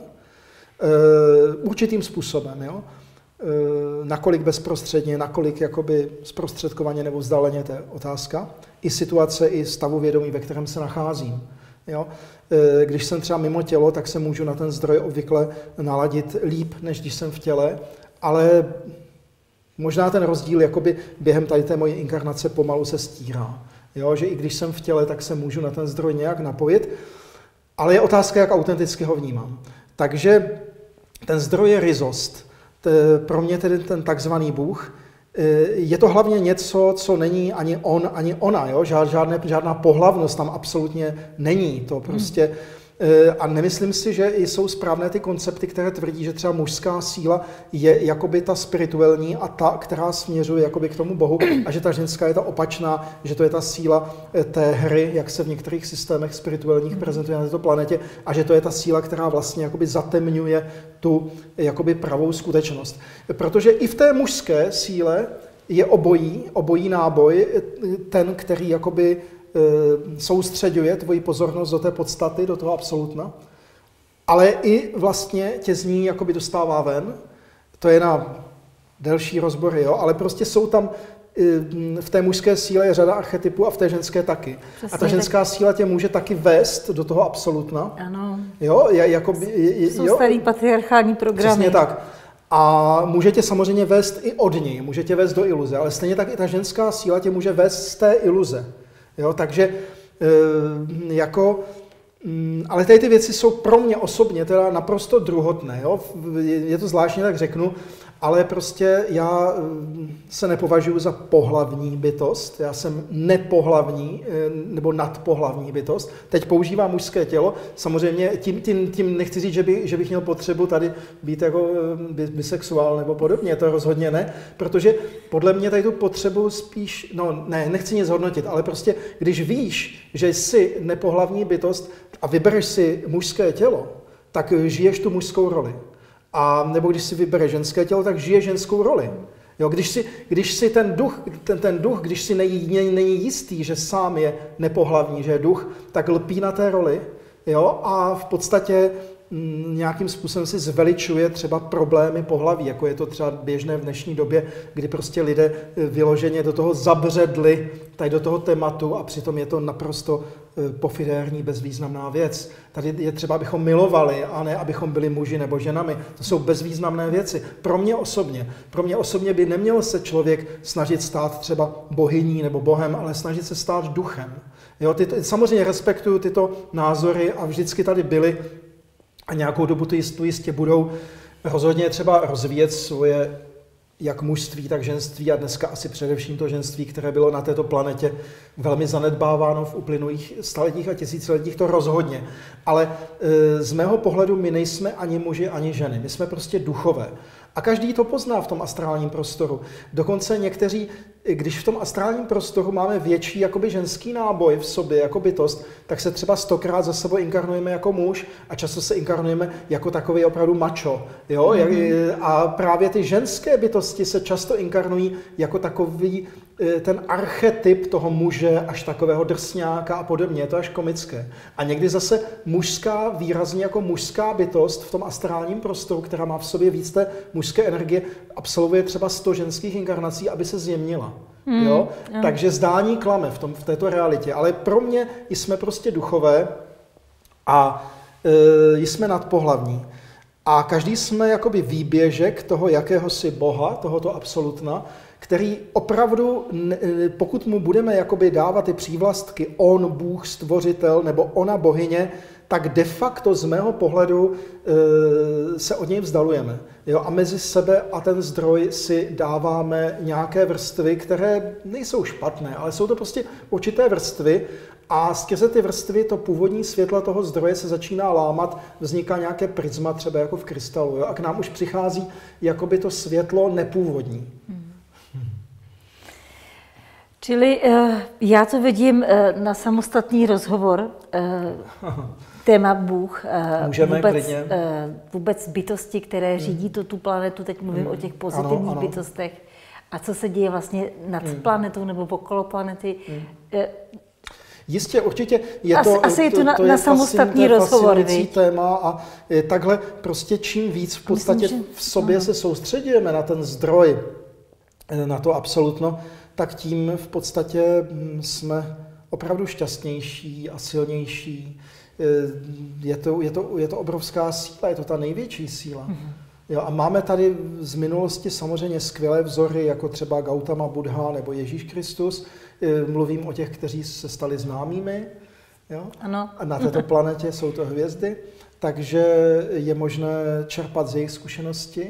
určitým způsobem, jo? Nakolik bezprostředně, nakolik jakoby zprostředkovaně nebo vzdáleně, to je otázka, i situace, i stavu vědomí, ve kterém se nacházím. Jo? Když jsem třeba mimo tělo, tak se můžu na ten zdroj obvykle naladit líp, než když jsem v těle, ale možná ten rozdíl jakoby během tady té mojí inkarnace pomalu se stírá. Jo? Že i když jsem v těle, tak se můžu na ten zdroj nějak napojit, ale je otázka, jak autenticky ho vnímám. Takže ten zdroj je ryzost. Pro mě tedy ten takzvaný Bůh, je to hlavně něco, co není ani on, ani ona. Jo? Žádná pohlavnost tam absolutně není. To prostě, a nemyslím si, že jsou správné ty koncepty, které tvrdí, že třeba mužská síla je jakoby ta spirituální a ta, která směřuje jakoby k tomu Bohu, a že ta ženská je ta opačná, že to je ta síla té hry, jak se v některých systémech spirituálních prezentuje na této planetě, a že to je ta síla, která vlastně jakoby zatemňuje tu jakoby pravou skutečnost. Protože i v té mužské síle je obojí náboj, ten, který jakoby soustředuje tvoji pozornost do té podstaty, do toho absolutna, ale i vlastně tě z ní jakoby dostává ven. To je na delší rozbory, jo? Ale prostě jsou tam, v té mužské síle je řada archetypů a v té ženské taky. Přesně, a ta ženská síla tě může taky vést do toho absolutna. Ano. Jo? Jsou starý patriarchální programy. Přesně tak. A může tě samozřejmě vést i od něj, může tě vést do iluze, ale stejně tak i ta ženská síla tě může vést z té iluze. Jo, takže ale tady ty věci jsou pro mě osobně teda naprosto druhotné. Jo? Je to zvláštně, tak řeknu, ale prostě já se nepovažuji za pohlavní bytost, já jsem nepohlavní nebo nadpohlavní bytost. Teď používám mužské tělo, samozřejmě tím nechci říct, že bych měl potřebu tady být jako bisexuál nebo podobně, to rozhodně ne, protože podle mě tady tu potřebu spíš, nechci nic hodnotit, ale prostě když víš, že jsi nepohlavní bytost a vybereš si mužské tělo, tak žiješ tu mužskou roli. A nebo když si vybere ženské tělo, tak žije ženskou roli. Jo, když si ten duch, když si není jistý, že sám je nepohlavní, že je duch, tak lpí na té roli, jo, a v podstatě nějakým způsobem si zveličuje třeba problémy pohlaví, jako je to třeba běžné v dnešní době, kdy prostě lidé vyloženě do toho zabředli, tady do toho tématu, a přitom je to naprosto pofidérní, bezvýznamná věc. Tady je třeba, abychom milovali, a ne abychom byli muži nebo ženami. To jsou bezvýznamné věci. Pro mě osobně by neměl se člověk snažit stát třeba bohyní nebo bohem, ale snažit se stát duchem. Jo, samozřejmě respektuju tyto názory a vždycky tady byly a nějakou dobu to jistě budou. Rozhodně třeba rozvíjet svoje jak mužství, tak ženství a dneska asi především to ženství, které bylo na této planetě velmi zanedbáváno v uplynulých staletích a tisíciletích, to rozhodně. Ale z mého pohledu my nejsme ani muži, ani ženy. My jsme prostě duchové. A každý to pozná v tom astrálním prostoru. Dokonce někteří, když v tom astrálním prostoru máme větší jakoby ženský náboj v sobě, jako bytost, tak se třeba 100krát za sebou inkarnujeme jako muž a často se inkarnujeme jako takový opravdu macho. Jo? A právě ty ženské bytosti se často inkarnují jako takový ten archetyp toho muže, až takového drsňáka a podobně. Je to až komické. A někdy zase mužská, výrazně jako mužská bytost v tom astrálním prostoru, která má v sobě víc té mužské energie, absolvuje třeba 100 ženských inkarnací, aby se zjemnila. Jo? Takže zdání klame v této realitě. Ale pro mě jsme prostě duchové a jsme nadpohlavní. A každý jsme jakoby výběžek toho jakéhosi boha, tohoto absolutna, který opravdu, pokud mu budeme jakoby dávat ty přívlastky on, Bůh, stvořitel nebo ona bohyně, tak de facto z mého pohledu se od něj vzdalujeme. Jo? A mezi sebe a ten zdroj si dáváme nějaké vrstvy, které nejsou špatné, ale jsou to prostě určité vrstvy a skrze ty vrstvy to původní světlo toho zdroje se začíná lámat, vzniká nějaké prisma, třeba jako v krystalu. Jo? A k nám už přichází jakoby to světlo nepůvodní. Čili já to vidím na samostatný rozhovor, téma Bůh, vůbec bytosti, které řídí tu planetu, teď mluvím o těch pozitivních bytostech, a co se děje vlastně nad planetou nebo okolo planety. Jistě, určitě je to, asi je to na samostatný rozhovor, téma a takhle prostě čím víc v podstatě v sobě se soustředujeme na ten zdroj, na to absolutno, tak tím v podstatě jsme opravdu šťastnější a silnější. Je to obrovská síla, je to ta největší síla. Jo, a máme tady z minulosti samozřejmě skvělé vzory, jako třeba Gautama Buddha nebo Ježíš Kristus. Mluvím o těch, kteří se stali známými. Jo? Ano. A na této planetě jsou to hvězdy, takže je možné čerpat z jejich zkušenosti.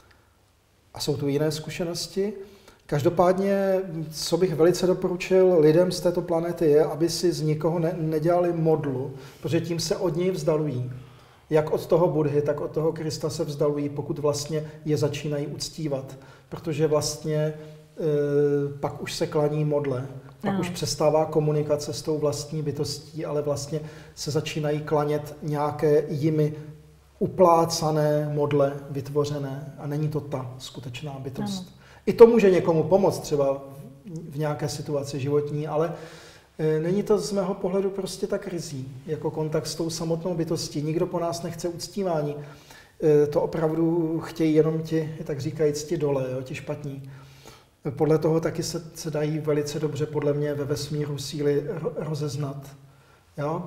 A jsou tu jiné zkušenosti. Každopádně, co bych velice doporučil lidem z této planety, je, aby si z nikoho nedělali modlu, protože tím se od něj vzdalují. Jak od toho Buddhy, tak od toho Krista se vzdalují, pokud vlastně je začínají uctívat. Protože vlastně pak už se klaní modle, pak už přestává komunikace s tou vlastní bytostí, ale vlastně se začínají klanět nějaké jimi uplácané modle vytvořené a není to ta skutečná bytost. I to může někomu pomoct třeba v nějaké situaci životní, ale není to z mého pohledu prostě tak rizí, jako kontakt s tou samotnou bytostí. Nikdo po nás nechce uctívání. To opravdu chtějí jenom ti, tak říkajíc, ti dole, jo, ti špatní. Podle toho taky se dají velice dobře, podle mě, ve vesmíru síly rozeznat. Jo?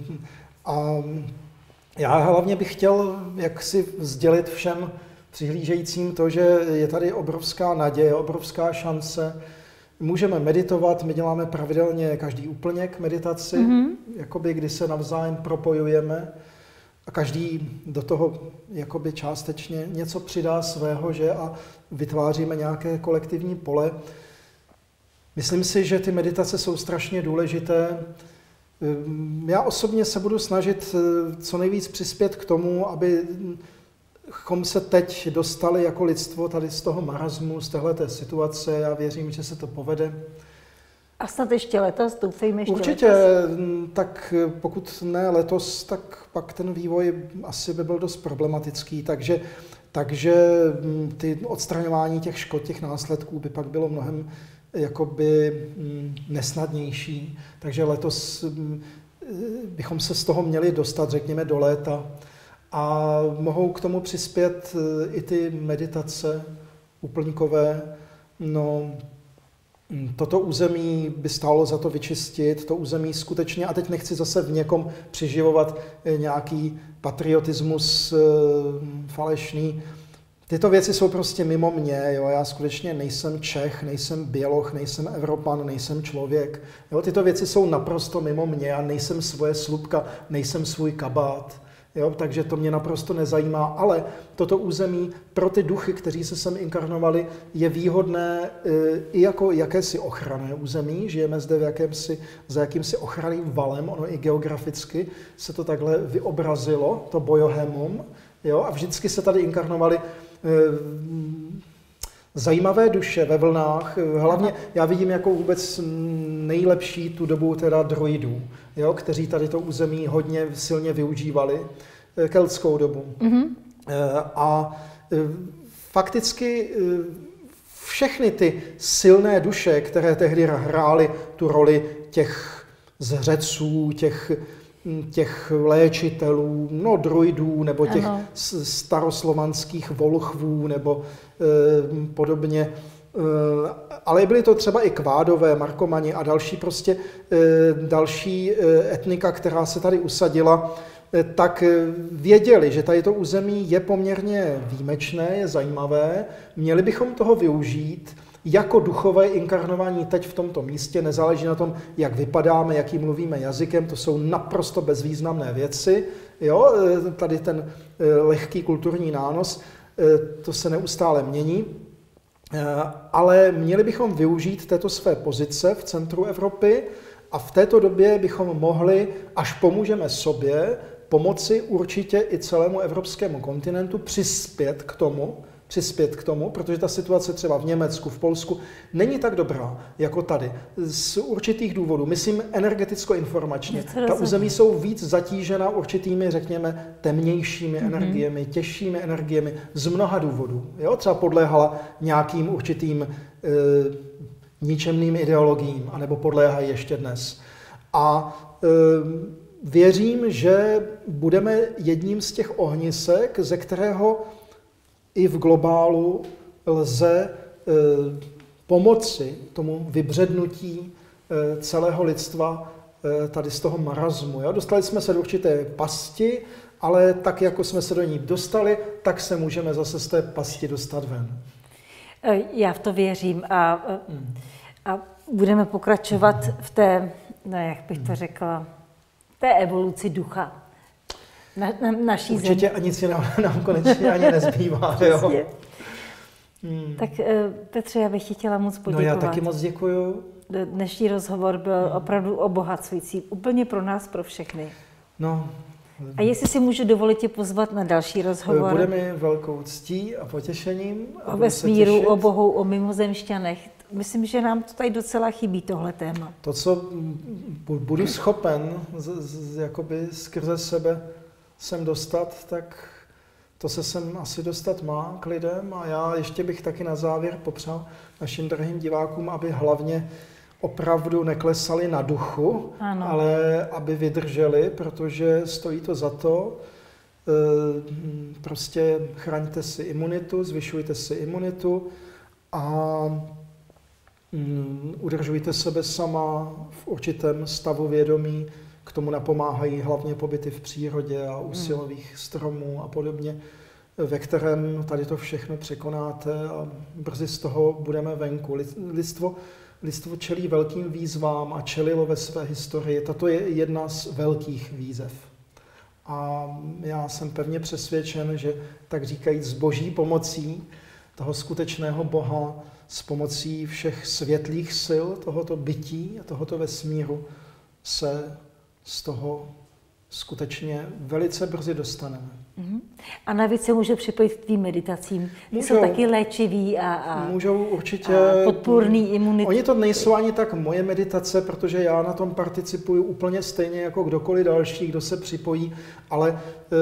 A já hlavně bych chtěl jaksi sdělit všem přihlížejícím to, že je tady obrovská naděje, obrovská šance. Můžeme meditovat, my děláme pravidelně každý úplněk meditaci, jakoby, kdy se navzájem propojujeme a každý do toho jakoby částečně něco přidá svého, že a vytváříme nějaké kolektivní pole. Myslím si, že ty meditace jsou strašně důležité. Já osobně se budu snažit co nejvíc přispět k tomu, abychom se teď dostali jako lidstvo tady z toho marazmu, z téhleté situace. Já věřím, že se to povede. A snad ještě letos, doufejme ještě určitě, letos. Tak pokud ne letos, tak pak ten vývoj asi by byl dost problematický, takže ty odstraňování těch škod, těch následků by pak bylo mnohem jakoby nesnadnější. Takže letos bychom se z toho měli dostat, řekněme, do léta. A mohou k tomu přispět i ty meditace úplňkové. No, toto území by stálo za to vyčistit, to území skutečně, a teď nechci zase v někom přiživovat nějaký patriotismus falešný. Tyto věci jsou prostě mimo mě, jo? Já skutečně nejsem Čech, nejsem Běloch, nejsem Evropan, nejsem člověk. Jo? Tyto věci jsou naprosto mimo mě, já nejsem svoje slupka, nejsem svůj kabát. Jo, takže to mě naprosto nezajímá, ale toto území pro ty duchy, kteří se sem inkarnovali, je výhodné i jako jakési ochranné území. Žijeme zde za jakýmsi ochranným valem, ono i geograficky se to takhle vyobrazilo, to Bojohemum. Jo, a vždycky se tady inkarnovali zajímavé duše ve vlnách. Hlavně já vidím jako vůbec nejlepší tu dobu teda druidů, jo, kteří tady to území hodně silně využívali, keltskou dobu. A fakticky všechny ty silné duše, které tehdy hrály tu roli těch zřeců, těch léčitelů, no druidů, nebo těch staroslovanských volchvů, nebo podobně. Ale byly to třeba i kvádové, markomani a další etnika, která se tady usadila, tak věděli, že tady to území je poměrně výjimečné, je zajímavé. Měli bychom toho využít jako duchové inkarnování teď v tomto místě. Nezáleží na tom, jak vypadáme, jakým mluvíme jazykem, to jsou naprosto bezvýznamné věci. Jo? Tady ten lehký kulturní nános, to se neustále mění. Ale měli bychom využít této své pozice v centru Evropy a v této době bychom mohli, až pomůžeme sobě, pomoci určitě i celému evropskému kontinentu přispět k tomu, protože ta situace třeba v Německu, v Polsku není tak dobrá jako tady. Z určitých důvodů, myslím energeticko-informačně. Ta území jsou víc zatížena určitými, řekněme, temnějšími energiemi, těžšími energiemi z mnoha důvodů. Jo? Třeba podléhala nějakým určitým ničemným ideologiím, anebo podléhají ještě dnes. A věřím, že budeme jedním z těch ohnisek, ze kterého i v globálu lze pomoci tomu vybřednutí celého lidstva tady z toho marazmu. Jo? Dostali jsme se do určité pasti, ale tak, jako jsme se do ní dostali, tak se můžeme zase z té pasti dostat ven. Já v to věřím a budeme pokračovat v té, jak bych to řekla, té evoluci ducha. Naší určitě zemi. nic nám konečně ani nezbývá. Jo? Tak Petře, já bych ti chtěla moc poděkovat. No já taky moc děkuju. Dnešní rozhovor byl opravdu obohacující, úplně pro nás, pro všechny. No. A jestli si můžu dovolit tě pozvat na další rozhovor. Bude mi velkou ctí a potěšením. O vesmíru, o Bohu, o mimozemšťanech. Myslím, že nám to tady docela chybí, tohle téma. To, co budu schopen jakoby skrze sebe sem dostat, tak to se sem asi dostat má k lidem. A já ještě bych taky na závěr popřál našim drahým divákům, aby hlavně opravdu neklesali na duchu, ano, ale aby vydrželi, protože stojí to za to. Prostě chraňte si imunitu, zvyšujte si imunitu a udržujte sebe sama v určitém stavu vědomí. K tomu napomáhají hlavně pobyty v přírodě a u silových stromů a podobně, ve kterém tady to všechno překonáte a brzy z toho budeme venku. Lidstvo čelí velkým výzvám a čelilo ve své historii. Tato je jedna z velkých výzev. A já jsem pevně přesvědčen, že tak říkajíc s boží pomocí toho skutečného Boha, s pomocí všech světlých sil tohoto bytí a tohoto vesmíru se z toho skutečně velice brzy dostaneme. A navíc se může připojit k tvým meditacím. Ty jsou taky léčivý a můžou určitě podpůrný imunitu. Oni to nejsou ani tak moje meditace, protože já na tom participuju úplně stejně jako kdokoliv další, kdo se připojí, ale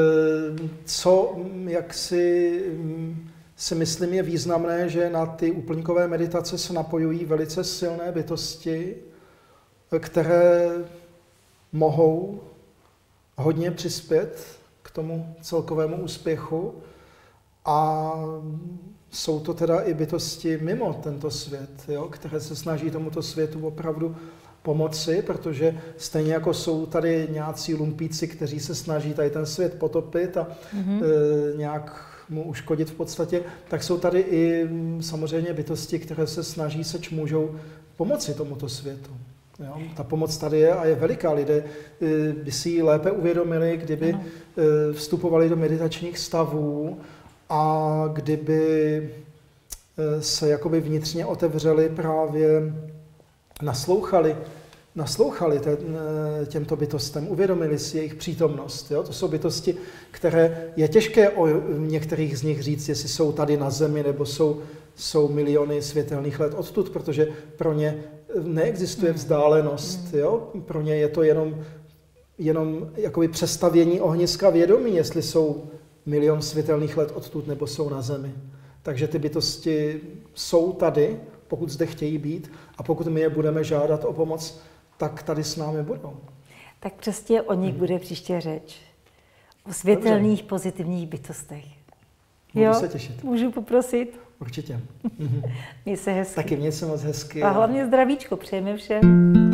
jak si myslím, je významné, že na ty úplňkové meditace se napojují velice silné bytosti, které mohou hodně přispět k tomu celkovému úspěchu a jsou to teda i bytosti mimo tento svět, jo, které se snaží tomuto světu opravdu pomoci, protože stejně jako jsou tady nějací lumpíci, kteří se snaží tady ten svět potopit a nějak mu uškodit v podstatě, tak jsou tady i samozřejmě bytosti, které se snaží, seč můžou pomoci tomuto světu. Jo? Ta pomoc tady je a je veliká. Lidé by si ji lépe uvědomili, kdyby vstupovali do meditačních stavů a kdyby se jakoby vnitřně otevřeli, právě naslouchali těmto bytostem, uvědomili si jejich přítomnost. Jo? To jsou bytosti, které je těžké o některých z nich říct, jestli jsou tady na Zemi, nebo jsou miliony světelných let odtud, protože pro ně neexistuje vzdálenost. Jo? Pro ně je to jenom jakoby přestavění ohniska vědomí, jestli jsou milion světelných let odtud, nebo jsou na Zemi. Takže ty bytosti jsou tady, pokud zde chtějí být, a pokud my je budeme žádat o pomoc, tak tady s námi budou. Tak přesně o nich bude příště řeč. O světelných, pozitivních bytostech. Budu se těšit. Můžu poprosit? Určitě. Měj se hezky. Taky měj se moc hezky. A hlavně zdravíčko přejeme všem.